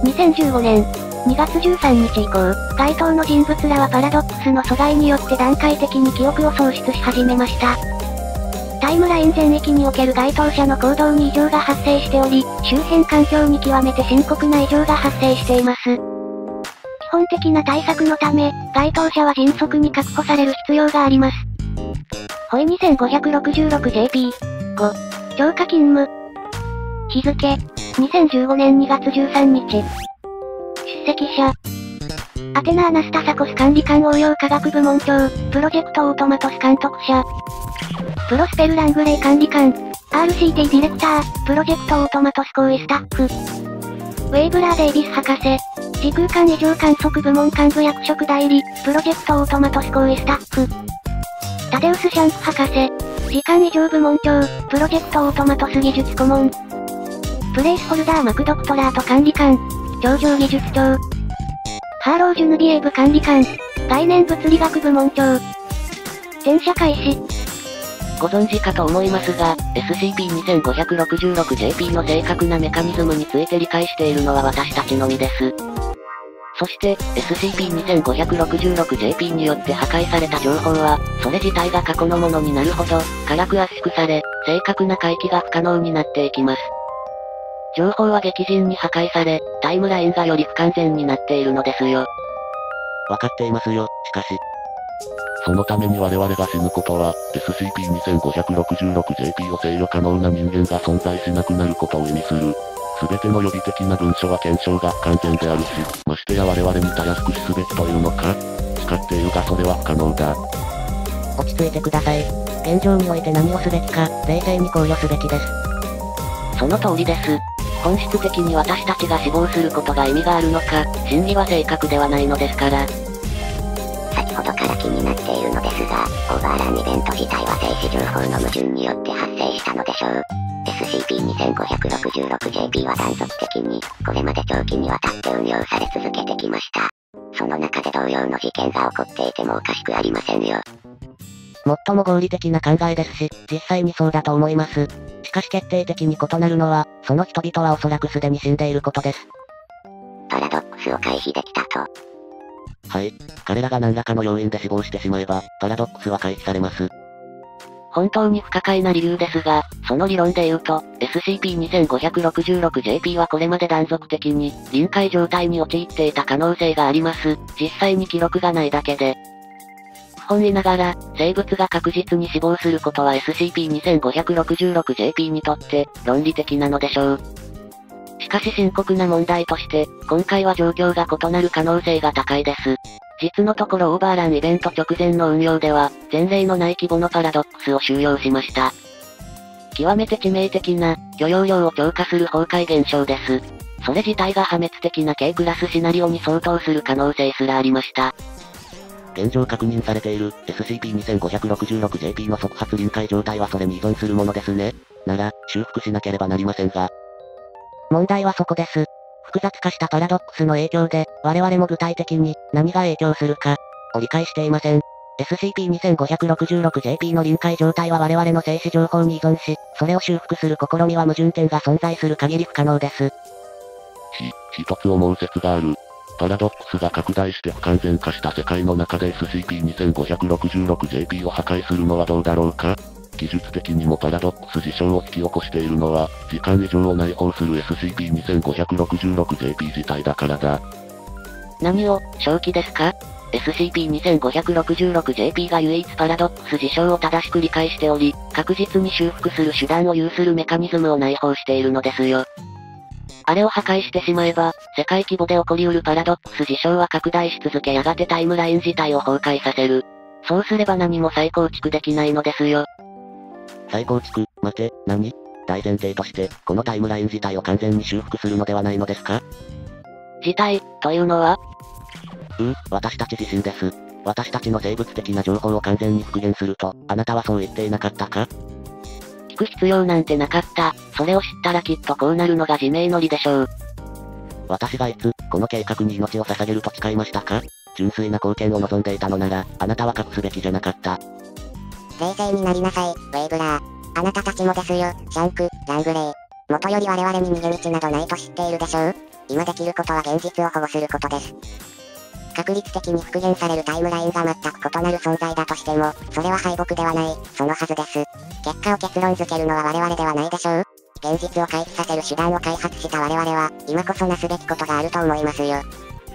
にせんじゅうごねんにがつじゅうさんにち以降、該当の人物らはパラドックスの阻害によって段階的に記憶を喪失し始めました。タイムライン全域における該当者の行動に異常が発生しており、周辺環境に極めて深刻な異常が発生しています。基本的な対策のため、該当者は迅速に確保される必要があります。ホイ にせんごひゃくろくじゅうろくジェーピーご、超過勤務。日付、にせんじゅうごねんにがつじゅうさんにち。出席者。アテナ・アナスタサコス管理官応用科学部門長、プロジェクトオートマトス監督者。プロスペル・ラングレイ管理官、アールシーティー ディレクター、プロジェクトオートマトス行為スタッフ。ウェイブラー・デイビス博士、時空間異常観測部門幹部役職代理、プロジェクトオートマトス行為スタッフ。タデウス・シャンプ博士、時間異常部門長、プロジェクトオートマトス技術顧問。プレイスホルダー・マクドクトラート管理官、超常技術長。ハーロー・ジュヌビエーブ管理官、概念物理学部門長。転写開始。 ご存知かと思いますが、エスシーピーにせんごひゃくろくじゅうろくジェーピー の正確なメカニズムについて理解しているのは私たちのみです。そして、エスシーピーにせんごひゃくろくじゅうろくジェーピー によって破壊された情報は、それ自体が過去のものになるほど、辛く圧縮され、正確な回帰が不可能になっていきます。情報は激甚に破壊され、タイムラインがより不完全になっているのですよ。 わかっていますよ、しかし。 そのために我々が死ぬことは、エスシーピーにせんごひゃくろくじゅうろくジェーピー を制御可能な人間が存在しなくなることを意味する。すべての予備的な文書は検証が不完全であるし、ましてや我々にたやすくしすべきというのか？誓っているがそれは不可能だ。 落ち着いてください。現状において何をすべきか、冷静に考慮すべきです。 その通りです。本質的に私たちが死亡することが意味があるのか、真偽は正確ではないのですから。 先ほどから気になっているのですが、オーバーランイベント自体は静止情報の矛盾によって発生したのでしょう。エスシーピーにせんごひゃくろくじゅうろくジェーピー は断続的に、これまで長期にわたって運用され続けてきました。その中で同様の事件が起こっていてもおかしくありませんよ。 最も合理的な考えですし、実際にそうだと思います。しかし決定的に異なるのは、その人々はおそらくすでに死んでいることです。 パラドックスを回避できたと。 はい。彼らが何らかの要因で死亡してしまえば、パラドックスは回避されます。 本当に不可解な理由ですが、その理論で言うと、エスシーピーにせんごひゃくろくじゅうろくジェーピー はこれまで断続的に、臨界状態に陥っていた可能性があります。実際に記録がないだけで。不本意ながら、生物が確実に死亡することは エスシーピーにせんごひゃくろくじゅうろくジェーピー にとって、論理的なのでしょう。しかし深刻な問題として、今回は状況が異なる可能性が高いです。実のところオーバーランイベント直前の運用では、前例のない規模のパラドックスを収容しました。極めて致命的な、許容量を超過する崩壊現象です。それ自体が破滅的な K クラスシナリオに相当する可能性すらありました。 現状確認されている エスシーピーにせんごひゃくろくじゅうろくジェーピー の即発臨界状態はそれに依存するものですね。なら、修復しなければなりませんが。 問題はそこです。複雑化したパラドックスの影響で、我々も具体的に何が影響するかを理解していません。エスシーピーにせんごひゃくろくじゅうろくジェーピー の臨界状態は我々の静止情報に依存し、それを修復する試みは矛盾点が存在する限り不可能です。 ひ、一つ思う説がある。パラドックスが拡大して不完全化した世界の中で エスシーピーにせんごひゃくろくじゅうろくジェーピー を破壊するのはどうだろうか？技術的にもパラドックス事象を引き起こしているのは、時間異常を内包する エスシーピーにせんごひゃくろくじゅうろくジェーピー 自体だからだ。 何を、正気ですか？ エスシーピーにせんごひゃくろくじゅうろくジェーピー が唯一パラドックス事象を正しく理解しており、確実に修復する手段を有するメカニズムを内包しているのですよ。あれを破壊してしまえば、世界規模で起こりうるパラドックス事象は拡大し続けやがてタイムライン自体を崩壊させる。そうすれば何も再構築できないのですよ。 再構築、待て、何？大前提として、このタイムライン自体を完全に修復するのではないのですか？ 自体、というのは？ うー、私たち自身です。私たちの生物的な情報を完全に復元すると、あなたはそう言っていなかったか？ 聞く必要なんてなかった。それを知ったらきっとこうなるのが自明の理でしょう。 私がいつ、この計画に命を捧げると誓いましたか？純粋な貢献を望んでいたのなら、あなたは隠すべきじゃなかった。 冷静になりなさい、ウェイブラー。あなたたちもですよ、シャンク、ラングレー。 元より我々に逃げ道などないと知っているでしょう？今できることは現実を保護することです。確率的に復元されるタイムラインが全く異なる存在だとしても、それは敗北ではない、そのはずです。結果を結論付けるのは我々ではないでしょう？現実を回避させる手段を開発した我々は、今こそなすべきことがあると思いますよ。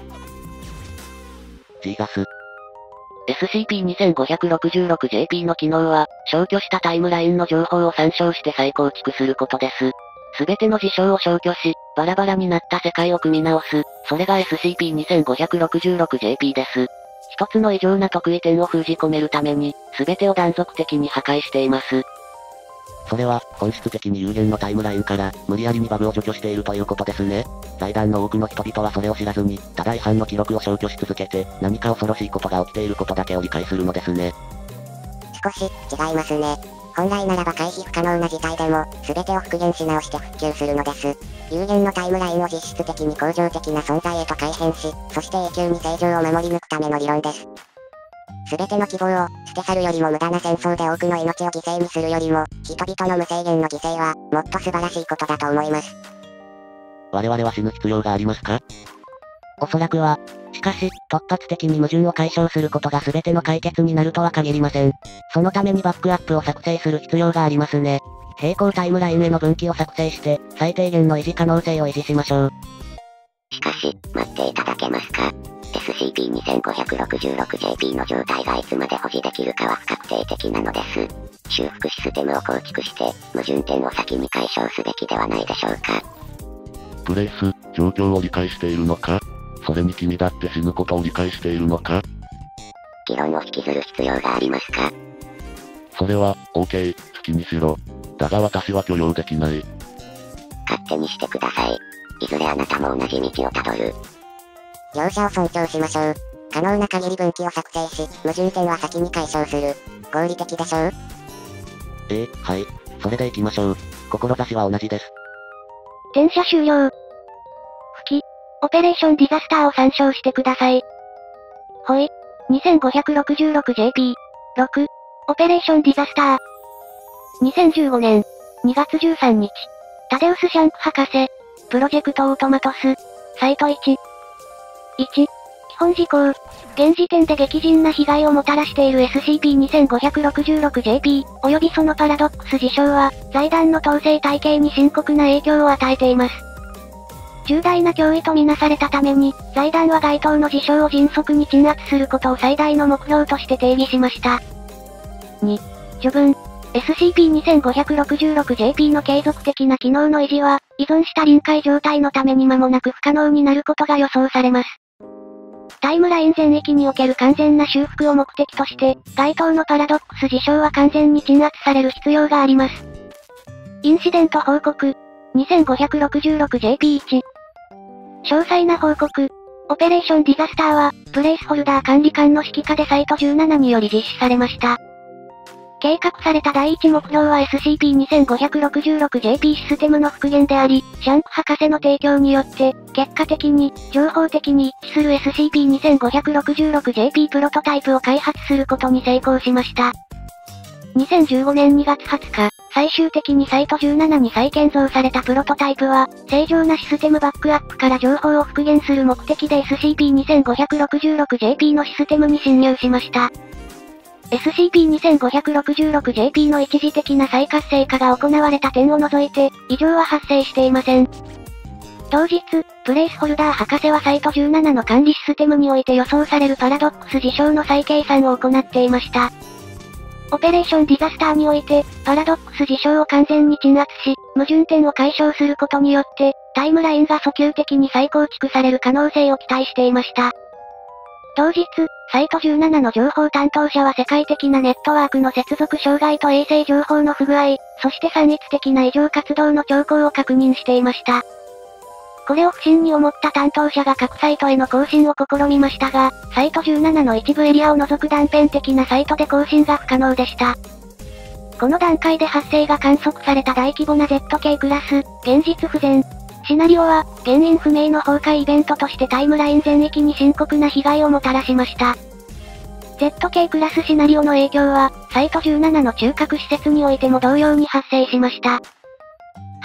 ジーガス。 エスシーピーにせんごひゃくろくじゅうろくジェーピー の機能は、消去したタイムラインの情報を参照して再構築することです。すべての事象を消去し、バラバラになった世界を組み直す、それが エスシーピーにせんごひゃくろくじゅうろくジェーピー です。一つの異常な特異点を封じ込めるために、すべてを断続的に破壊しています。 それは、本質的に有限のタイムラインから、無理やりにバグを除去しているということですね。財団の多くの人々はそれを知らずに、ただ違反の記録を消去し続けて、何か恐ろしいことが起きていることだけを理解するのですね。 少し、違いますね。本来ならば回避不可能な事態でも、全てを復元し直して復旧するのです。有限のタイムラインを実質的に恒常的な存在へと改変し、そして永久に正常を守り抜くための理論です。全ての希望を捨て去るよりも無駄な戦争で多くの命を犠牲にするよりも、人々の無制限の犠牲は、もっと素晴らしいことだと思います。 我々は死ぬ必要がありますか？ おそらくは。しかし、突発的に矛盾を解消することが全ての解決になるとは限りません。そのためにバックアップを作成する必要がありますね。並行タイムラインへの分岐を作成して、最低限の維持可能性を維持しましょう。 しかし、待っていただけますか？ エスシーピーにせんごひゃくろくじゅうろくジェーピー の状態がいつまで保持できるかは不確定的なのです。修復システムを構築して、矛盾点を先に解消すべきではないでしょうか。 プレイス、状況を理解しているのか？それに君だって死ぬことを理解しているのか？ 議論を引きずる必要がありますか？ それは、OK、好きにしろ。だが私は許容できない。 勝手にしてください。いずれあなたも同じ道をたどる。両者を尊重しましょう。可能な限り分岐を作成し、矛盾点は先に解消する。合理的でしょう？ ええ、はい。それで行きましょう。志は同じです。 転写終了。吹き。オペレーションディザスターを参照してください。ほい。にせんごひゃくろくじゅうろくジェーピー。ろく。オペレーションディザスター。にせんじゅうごねんにがつじゅうさんにち。タデウス・シャンク博士。プロジェクトオートマトス。サイトいち。いち。基本事項。現時点で激甚な被害をもたらしている エスシーピーにせんごひゃくろくじゅうろくジェーピー、及びそのパラドックス事象は、財団の統制体系に深刻な影響を与えています。重大な脅威とみなされたために、財団は該当の事象を迅速に鎮圧することを最大の目標として定義しました。に. 序文。エスシーピーにせんごひゃくろくじゅうろくジェーピー の継続的な機能の維持は、依存した臨界状態のために間もなく不可能になることが予想されます。タイムライン全域における完全な修復を目的として、該当のパラドックス事象は完全に鎮圧される必要があります。インシデント報告。にせんごひゃくろくじゅうろくジェーピーいち。詳細な報告。オペレーションディザスターは、プレイスホルダー管理官の指揮下でサイトじゅうななにより実施されました。計画された第一目標は エスシーピーにせんごひゃくろくじゅうろくジェーピー システムの復元であり、シャンク博士の提供によって、結果的に、情報的に一致する エスシーピーにせんごひゃくろくじゅうろくジェーピー プロトタイプを開発することに成功しました。にせんじゅうごねんにがつはつか、最終的にサイトじゅうななに再建造されたプロトタイプは、正常なシステムバックアップから情報を復元する目的で エスシーピーにせんごひゃくろくじゅうろくジェーピー のシステムに侵入しました。エスシーピーにせんごひゃくろくじゅうろくジェーピー の一時的な再活性化が行われた点を除いて、異常は発生していません。当日、プレイスホルダー博士はサイトじゅうななの管理システムにおいて予想されるパラドックス事象の再計算を行っていました。オペレーションディザスターにおいて、パラドックス事象を完全に鎮圧し、矛盾点を解消することによって、タイムラインが訴求的に再構築される可能性を期待していました。当日、サイトじゅうななの情報担当者は世界的なネットワークの接続障害と衛星情報の不具合、そして散逸的な異常活動の兆候を確認していました。これを不審に思った担当者が各サイトへの更新を試みましたが、サイトじゅうななの一部エリアを除く断片的なサイトで更新が不可能でした。この段階で発生が観測された大規模な ゼットケー クラス、現実不全。シナリオは、原因不明の崩壊イベントとしてタイムライン全域に深刻な被害をもたらしました。ゼットケー クラスシナリオの影響は、サイトじゅうななの中核施設においても同様に発生しました。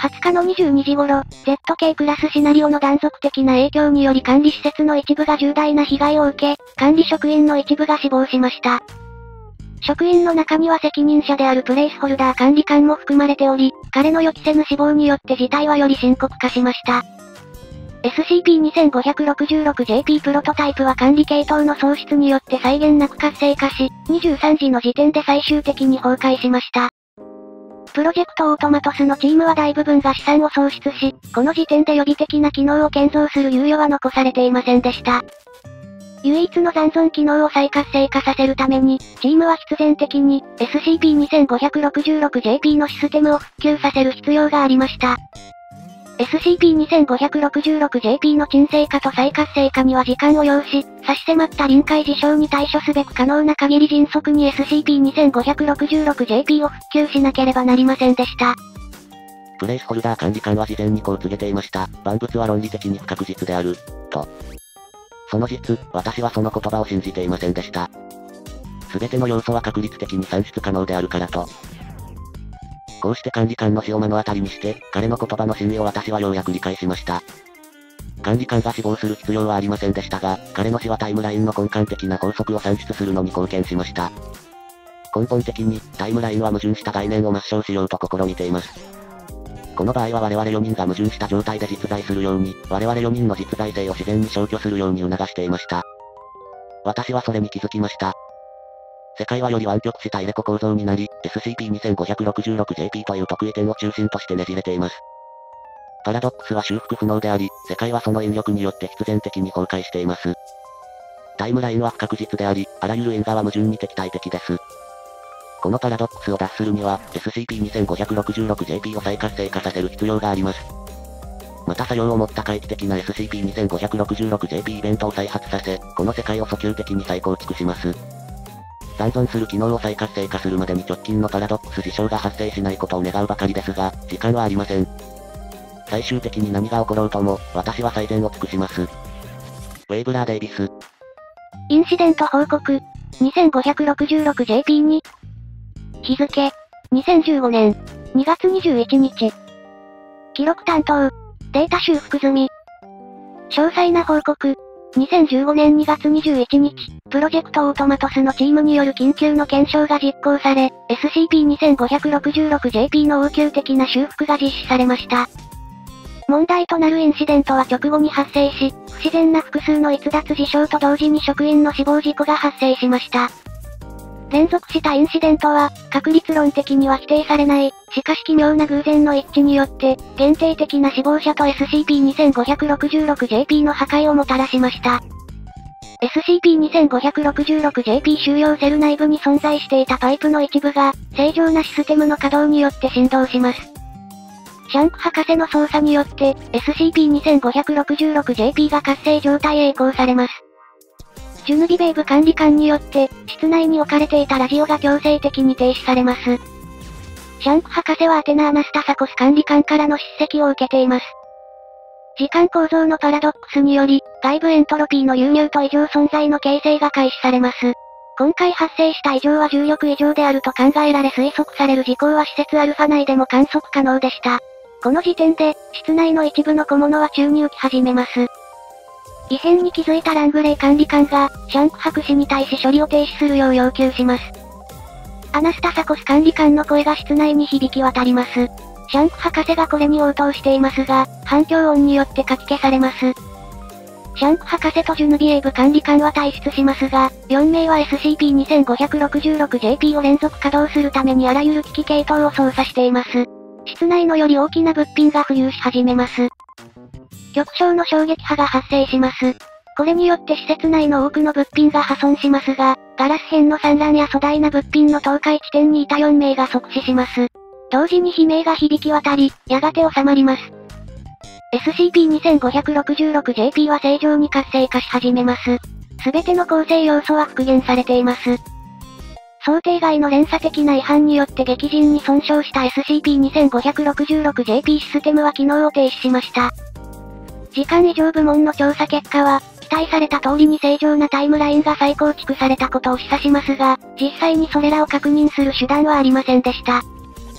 はつかのにじゅうにじ頃、ゼットケー クラスシナリオの断続的な影響により管理施設の一部が重大な被害を受け、管理職員の一部が死亡しました。職員の中には責任者であるプレイスホルダー管理官も含まれており、彼の予期せぬ死亡によって事態はより深刻化しました。エスシーピーにせんごひゃくろくじゅうろくジェーピー プロトタイプは管理系統の喪失によって際限なく活性化し、にじゅうさんじの時点で最終的に崩壊しました。プロジェクトオートマトスのチームは大部分が資産を喪失し、この時点で予備的な機能を建造する猶予は残されていませんでした。唯一の残存機能を再活性化させるために、チームは必然的に エスシーピーにせんごひゃくろくじゅうろくジェーピー のシステムを復旧させる必要がありました。エスシーピーにせんごひゃくろくじゅうろくジェーピー の沈静化と再活性化には時間を要し、差し迫った臨界事象に対処すべく可能な限り迅速に エスシーピーにせんごひゃくろくじゅうろくジェーピー を復旧しなければなりませんでした。 プレイスホルダー管理官は事前にこう告げていました。万物は論理的に不確実である。と。その実、私はその言葉を信じていませんでした。すべての要素は確率的に算出可能であるからと。こうして管理官の死を目の当たりにして、彼の言葉の真意を私はようやく理解しました。管理官が死亡する必要はありませんでしたが、彼の死はタイムラインの根幹的な法則を算出するのに貢献しました。根本的に、タイムラインは矛盾した概念を抹消しようと試みています。この場合は我々よにんが矛盾した状態で実在するように、我々よにんの実在性を自然に消去するように促していました。私はそれに気づきました。世界はより湾曲した入れ子構造になり、エスシーピーにせんごひゃくろくじゅうろくジェーピー という得意点を中心としてねじれています。パラドックスは修復不能であり、世界はその引力によって必然的に崩壊しています。タイムラインは不確実であり、あらゆる因果は矛盾に敵対的です。このパラドックスを脱するには、エスシーピーにせんごひゃくろくじゅうろくジェーピー を再活性化させる必要があります。また作用を持った回帰的な エスシーピーにせんごひゃくろくじゅうろくジェーピー イベントを再発させ、この世界を訴求的に再構築します。残存する機能を再活性化するまでに直近のパラドックス事象が発生しないことを願うばかりですが、時間はありません。最終的に何が起ころうとも、私は最善を尽くします。ウェイブラー・デイビス。 インシデント報告、にせんごひゃくろくじゅうろくジェーピー に。日付、にせんじゅうごねん、にがつにじゅういちにち。記録担当、データ修復済み。詳細な報告、にせんじゅうごねんにがつにじゅういちにち、プロジェクトオートマトスのチームによる緊急の検証が実行され、エスシーピーにせんごひゃくろくじゅうろくジェーピー の応急的な修復が実施されました。問題となるインシデントは直後に発生し、不自然な複数の逸脱事象と同時に職員の死亡事故が発生しました。連続したインシデントは、確率論的には否定されない、しかし奇妙な偶然の一致によって、限定的な死亡者と エスシーピーにせんごひゃくろくじゅうろくジェーピー の破壊をもたらしました。エスシーピーにせんごひゃくろくじゅうろくジェーピー 収容セル内部に存在していたパイプの一部が、正常なシステムの稼働によって振動します。シャンク博士の操作によって、エスシーピーにせんごひゃくろくじゅうろくジェーピー が活性状態へ移行されます。ジュヌビベーブ管理官によって、室内に置かれていたラジオが強制的に停止されます。シャンク博士はアテナ・アナスタサコス管理官からの叱責を受けています。時間構造のパラドックスにより、外部エントロピーの流入と異常存在の形成が開始されます。今回発生した異常は重力異常であると考えられ推測される事項は施設アルファ内でも観測可能でした。この時点で、室内の一部の小物は宙に浮き始めます。異変に気づいたラングレイ管理官が、シャンク博士に対し処理を停止するよう要求します。アナスタサコス管理官の声が室内に響き渡ります。シャンク博士がこれに応答していますが、反響音によってかき消されます。シャンク博士とジュヌビエーブ管理官は退出しますが、よんめいは エスシーピーにせんごひゃくろくじゅうろくジェーピー を連続稼働するためにあらゆる機器系統を操作しています。室内のより大きな物品が浮遊し始めます。極小の衝撃波が発生します。これによって施設内の多くの物品が破損しますが、ガラス片の散乱や粗大な物品の倒壊地点にいたよんめいが即死します。同時に悲鳴が響き渡り、やがて収まります。エスシーピーにせんごひゃくろくじゅうろくジェーピー は正常に活性化し始めます。すべての構成要素は復元されています。想定外の連鎖的な違反によって激甚に損傷した エスシーピーにせんごひゃくろくじゅうろくジェーピー システムは機能を停止しました。時間異常部門の調査結果は、期待された通りに正常なタイムラインが再構築されたことを示唆しますが、実際にそれらを確認する手段はありませんでした。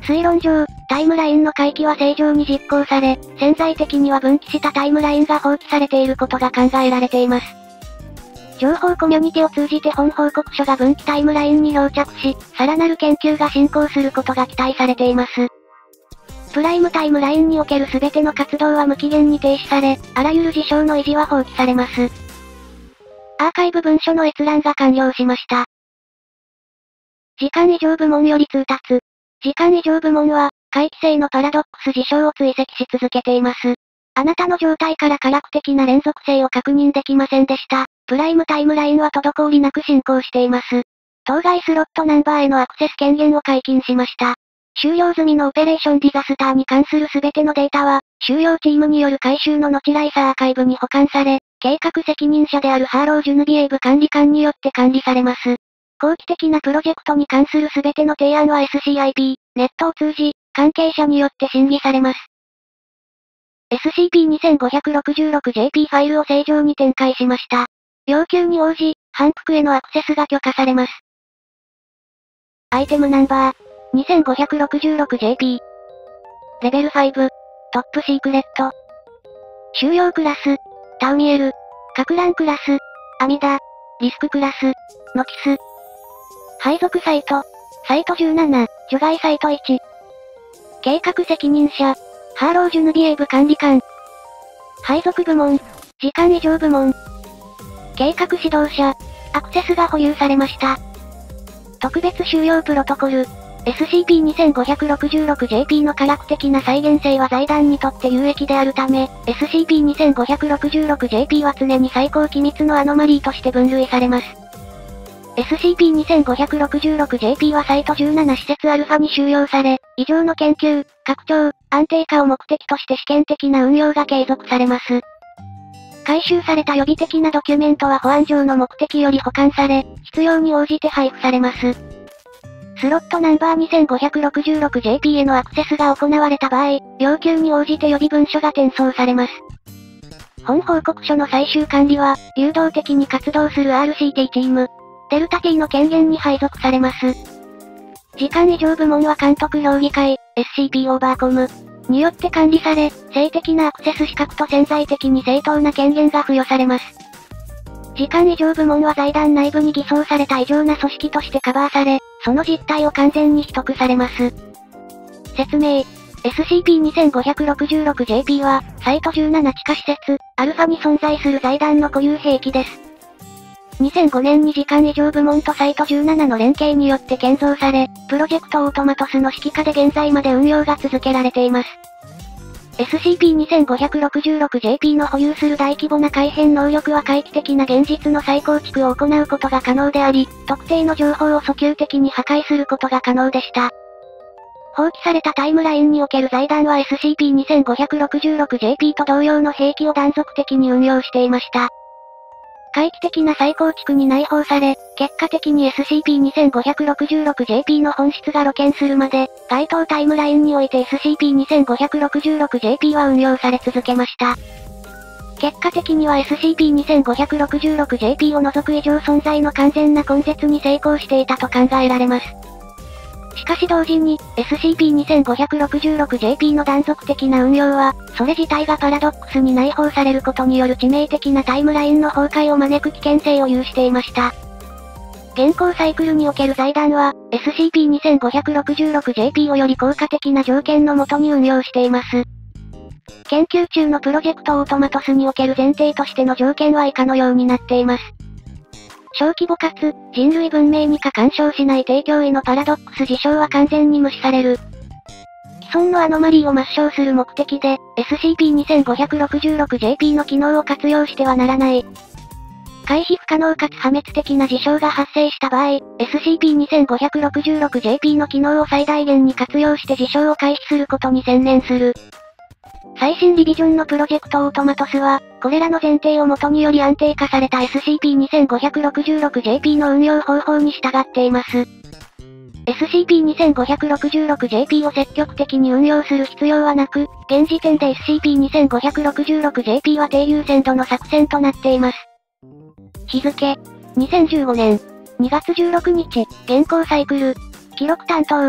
推論上、タイムラインの回帰は正常に実行され、潜在的には分岐したタイムラインが放棄されていることが考えられています。情報コミュニティを通じて本報告書が分岐タイムラインに漂着し、さらなる研究が進行することが期待されています。プライムタイムラインにおける全ての活動は無期限に停止され、あらゆる事象の維持は放棄されます。アーカイブ文書の閲覧が完了しました。時間異常部門より通達。時間異常部門は、回帰性のパラドックス事象を追跡し続けています。あなたの状態から科学的な連続性を確認できませんでした。プライムタイムラインは滞りなく進行しています。当該スロットナンバーへのアクセス権限を解禁しました。終了済みのオペレーションディザスターに関する全てのデータは、収容チームによる回収の後ライサーアーカイブに保管され、計画責任者であるハーロー・ジュヌビエーブ管理官によって管理されます。後期的なプロジェクトに関する全ての提案は エスシーアイピー、ネットを通じ、関係者によって審議されます。エスシーピーにせんごひゃくろくじゅうろくジェーピー ファイルを正常に展開しました。要求に応じ、反復へのアクセスが許可されます。アイテムナンバー、にせんごひゃくろくじゅうろくジェーピー。レベルご、トップシークレット。収容クラス、タウミエル、カクランクラス、アミダ、リスククラス、ノキス。配属サイト、サイトじゅうなな、除外サイトいち。計画責任者、ハーロー・ジュヌビエーブ管理官。配属部門、時間異常部門。計画指導者、アクセスが保有されました。特別収容プロトコル、エスシーピーにせんごひゃくろくじゅうろくジェーピー の科学的な再現性は財団にとって有益であるため、エスシーピーにせんごひゃくろくじゅうろくジェーピー は常に最高機密のアノマリーとして分類されます。エスシーピーにせんごひゃくろくじゅうろくジェーピー はサイトじゅうなな施設アルファに収容され、以上の研究、拡張、安定化を目的として試験的な運用が継続されます。回収された予備的なドキュメントは保安上の目的より保管され、必要に応じて配布されます。スロットナンバーにせんごひゃくろくじゅうろくジェーピー へのアクセスが行われた場合、要求に応じて予備文書が転送されます。本報告書の最終管理は、流動的に活動する アールシーティー チーム、デルタ T の権限に配属されます。時間異常部門は監督評議会、エスシーピー オーバーコムによって管理され、性的なアクセス資格と潜在的に正当な権限が付与されます。時間異常部門は財団内部に偽装された異常な組織としてカバーされ、その実態を完全に秘匿されます。説明。エスシーピーにせんごひゃくろくじゅうろくジェーピー は、サイトじゅうなな地下施設、アルファに存在する財団の固有兵器です。にせんごねんに時間異常部門とサイトじゅうななの連携によって建造され、プロジェクトオートマトスの指揮下で現在まで運用が続けられています。エスシーピーにせんごひゃくろくじゅうろくジェーピー の保有する大規模な改変能力は回帰的な現実の再構築を行うことが可能であり、特定の情報を訴求的に破壊することが可能でした。放棄されたタイムラインにおける財団は エスシーピーにせんごひゃくろくじゅうろくジェーピー と同様の兵器を断続的に運用していました。回帰的な再構築に内包され、結果的に エスシーピーにせんごひゃくろくじゅうろくジェーピー の本質が露見するまで、該当タイムラインにおいて エスシーピーにせんごひゃくろくじゅうろくジェーピー は運用され続けました。結果的には エスシーピーにせんごひゃくろくじゅうろくジェーピー を除く以上存在の完全な根絶に成功していたと考えられます。しかし同時に、エスシーピーにせんごひゃくろくじゅうろくジェーピー の断続的な運用は、それ自体がパラドックスに内包されることによる致命的なタイムラインの崩壊を招く危険性を有していました。現行サイクルにおける財団は、エスシーピーにせんごひゃくろくじゅうろくジェーピー をより効果的な条件のもとに運用しています。研究中のプロジェクトオートマトスにおける前提としての条件は以下のようになっています。小規模かつ、人類文明に過干渉しない低脅威のパラドックス事象は完全に無視される。既存のアノマリーを抹消する目的で、エスシーピーにせんごひゃくろくじゅうろくジェーピー の機能を活用してはならない。回避不可能かつ破滅的な事象が発生した場合、エスシーピーにせんごひゃくろくじゅうろくジェーピー の機能を最大限に活用して事象を回避することに専念する。最新リビジョンのプロジェクトオートマトスは、これらの前提をもとにより安定化された エスシーピーにせんごひゃくろくじゅうろくジェーピー の運用方法に従っています。エスシーピーにせんごひゃくろくじゅうろくジェーピー を積極的に運用する必要はなく、現時点で エスシーピーにせんごひゃくろくじゅうろくジェーピー は低優先度の作戦となっています。日付、にせんじゅうごねんにがつじゅうろくにち、現行サイクル、記録担当、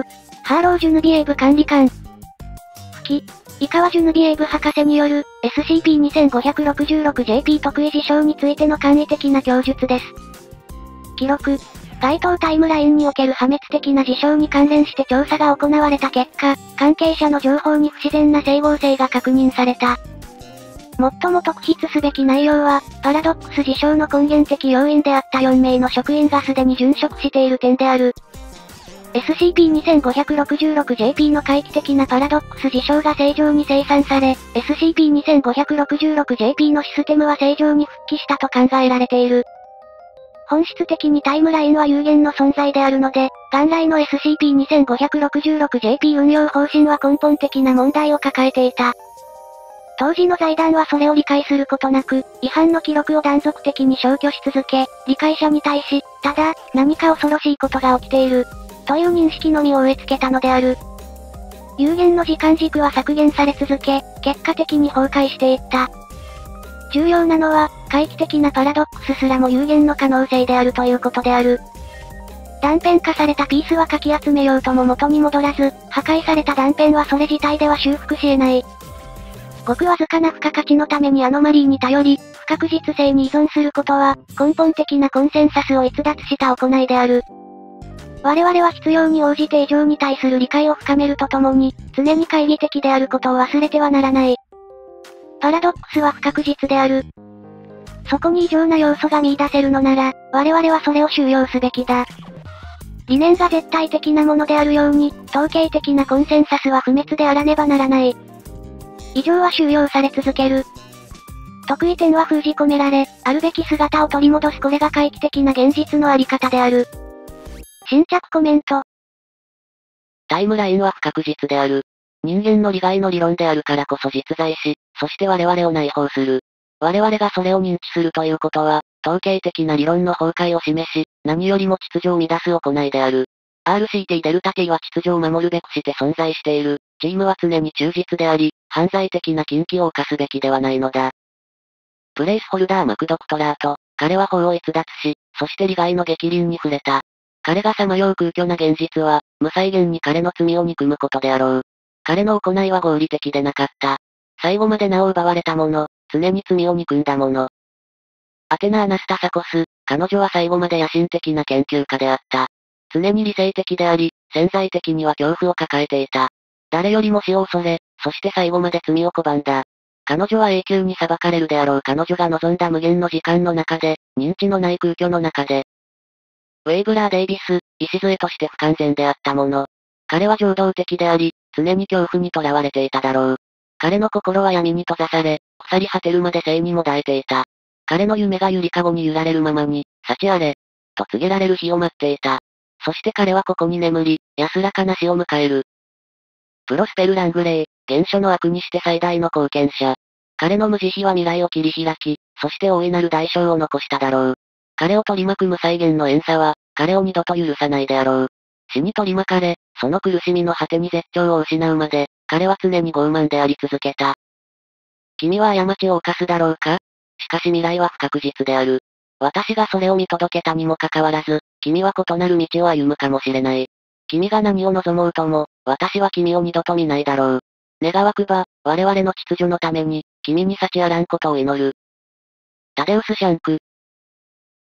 ハーロー・ジュヌビエーブ管理官。吹き、井川ジュヌビエーブ博士による エスシーピーにせんごひゃくろくじゅうろくジェーピー 特異事象についての簡易的な供述です。記録。該当タイムラインにおける破滅的な事象に関連して調査が行われた結果、関係者の情報に不自然な整合性が確認された。最も特筆すべき内容は、パラドックス事象の根源的要因であったよんめいの職員がすでに殉職している点である。エスシーピーにせんごひゃくろくじゅうろくジェーピー の回帰的なパラドックス事象が正常に生産され、エスシーピーにせんごひゃくろくじゅうろくジェーピー のシステムは正常に復帰したと考えられている。本質的にタイムラインは有限の存在であるので、元来の エスシーピーにせんごひゃくろくじゅうろくジェーピー 運用方針は根本的な問題を抱えていた。当時の財団はそれを理解することなく、違反の記録を断続的に消去し続け、理解者に対し、ただ、何か恐ろしいことが起きている、という認識のみを植え付けたのである。有限の時間軸は削減され続け、結果的に崩壊していった。重要なのは、回帰的なパラドックスすらも有限の可能性であるということである。断片化されたピースはかき集めようとも元に戻らず、破壊された断片はそれ自体では修復し得ない。ごくわずかな付加価値のためにアノマリーに頼り、不確実性に依存することは、根本的なコンセンサスを逸脱した行いである。我々は必要に応じて異常に対する理解を深めるとともに、常に懐疑的であることを忘れてはならない。パラドックスは不確実である。そこに異常な要素が見出せるのなら、我々はそれを収容すべきだ。理念が絶対的なものであるように、統計的なコンセンサスは不滅であらねばならない。異常は収容され続ける。特異点は封じ込められ、あるべき姿を取り戻すこれが回帰的な現実のあり方である。新着コメント。 タイムラインは不確実である。人間の利害の理論であるからこそ実在し、そして我々を内包する。我々がそれを認知するということは、統計的な理論の崩壊を示し、何よりも秩序を乱す行いである。アールシーティー デルタ T は秩序を守るべくして存在している。チームは常に忠実であり、犯罪的な禁忌を犯すべきではないのだ。プレイスホルダーマクドクトラート、彼は法を逸脱し、そして利害の逆鱗に触れた。彼がさまよう空虚な現実は、無際限に彼の罪を憎むことであろう。彼の行いは合理的でなかった。最後まで名を奪われた者、常に罪を憎んだ者。アテナ・アナスタサコス、彼女は最後まで野心的な研究家であった。常に理性的であり、潜在的には恐怖を抱えていた。誰よりも死を恐れ、そして最後まで罪を拒んだ。彼女は永久に裁かれるであろう彼女が望んだ無限の時間の中で、認知のない空虚の中で。ウェイブラー・デイビス、礎として不完全であったもの。彼は情動的であり、常に恐怖に囚われていただろう。彼の心は闇に閉ざされ、腐り果てるまで生にもだえていた。彼の夢がゆりかごに揺られるままに、幸あれ、と告げられる日を待っていた。そして彼はここに眠り、安らかな死を迎える。プロスペル・ラングレイ、原初の悪にして最大の貢献者。彼の無慈悲は未来を切り開き、そして大いなる代償を残しただろう。彼を取り巻く無際限の怨嗟は、彼を二度と許さないであろう。死に取り巻かれ、その苦しみの果てに絶頂を失うまで、彼は常に傲慢であり続けた。君は過ちを犯すだろうか？しかし未来は不確実である。私がそれを見届けたにもかかわらず、君は異なる道を歩むかもしれない。君が何を望もうとも、私は君を二度と見ないだろう。願わくば、我々の秩序のために、君に幸あらんことを祈る。タデウス・シャンク。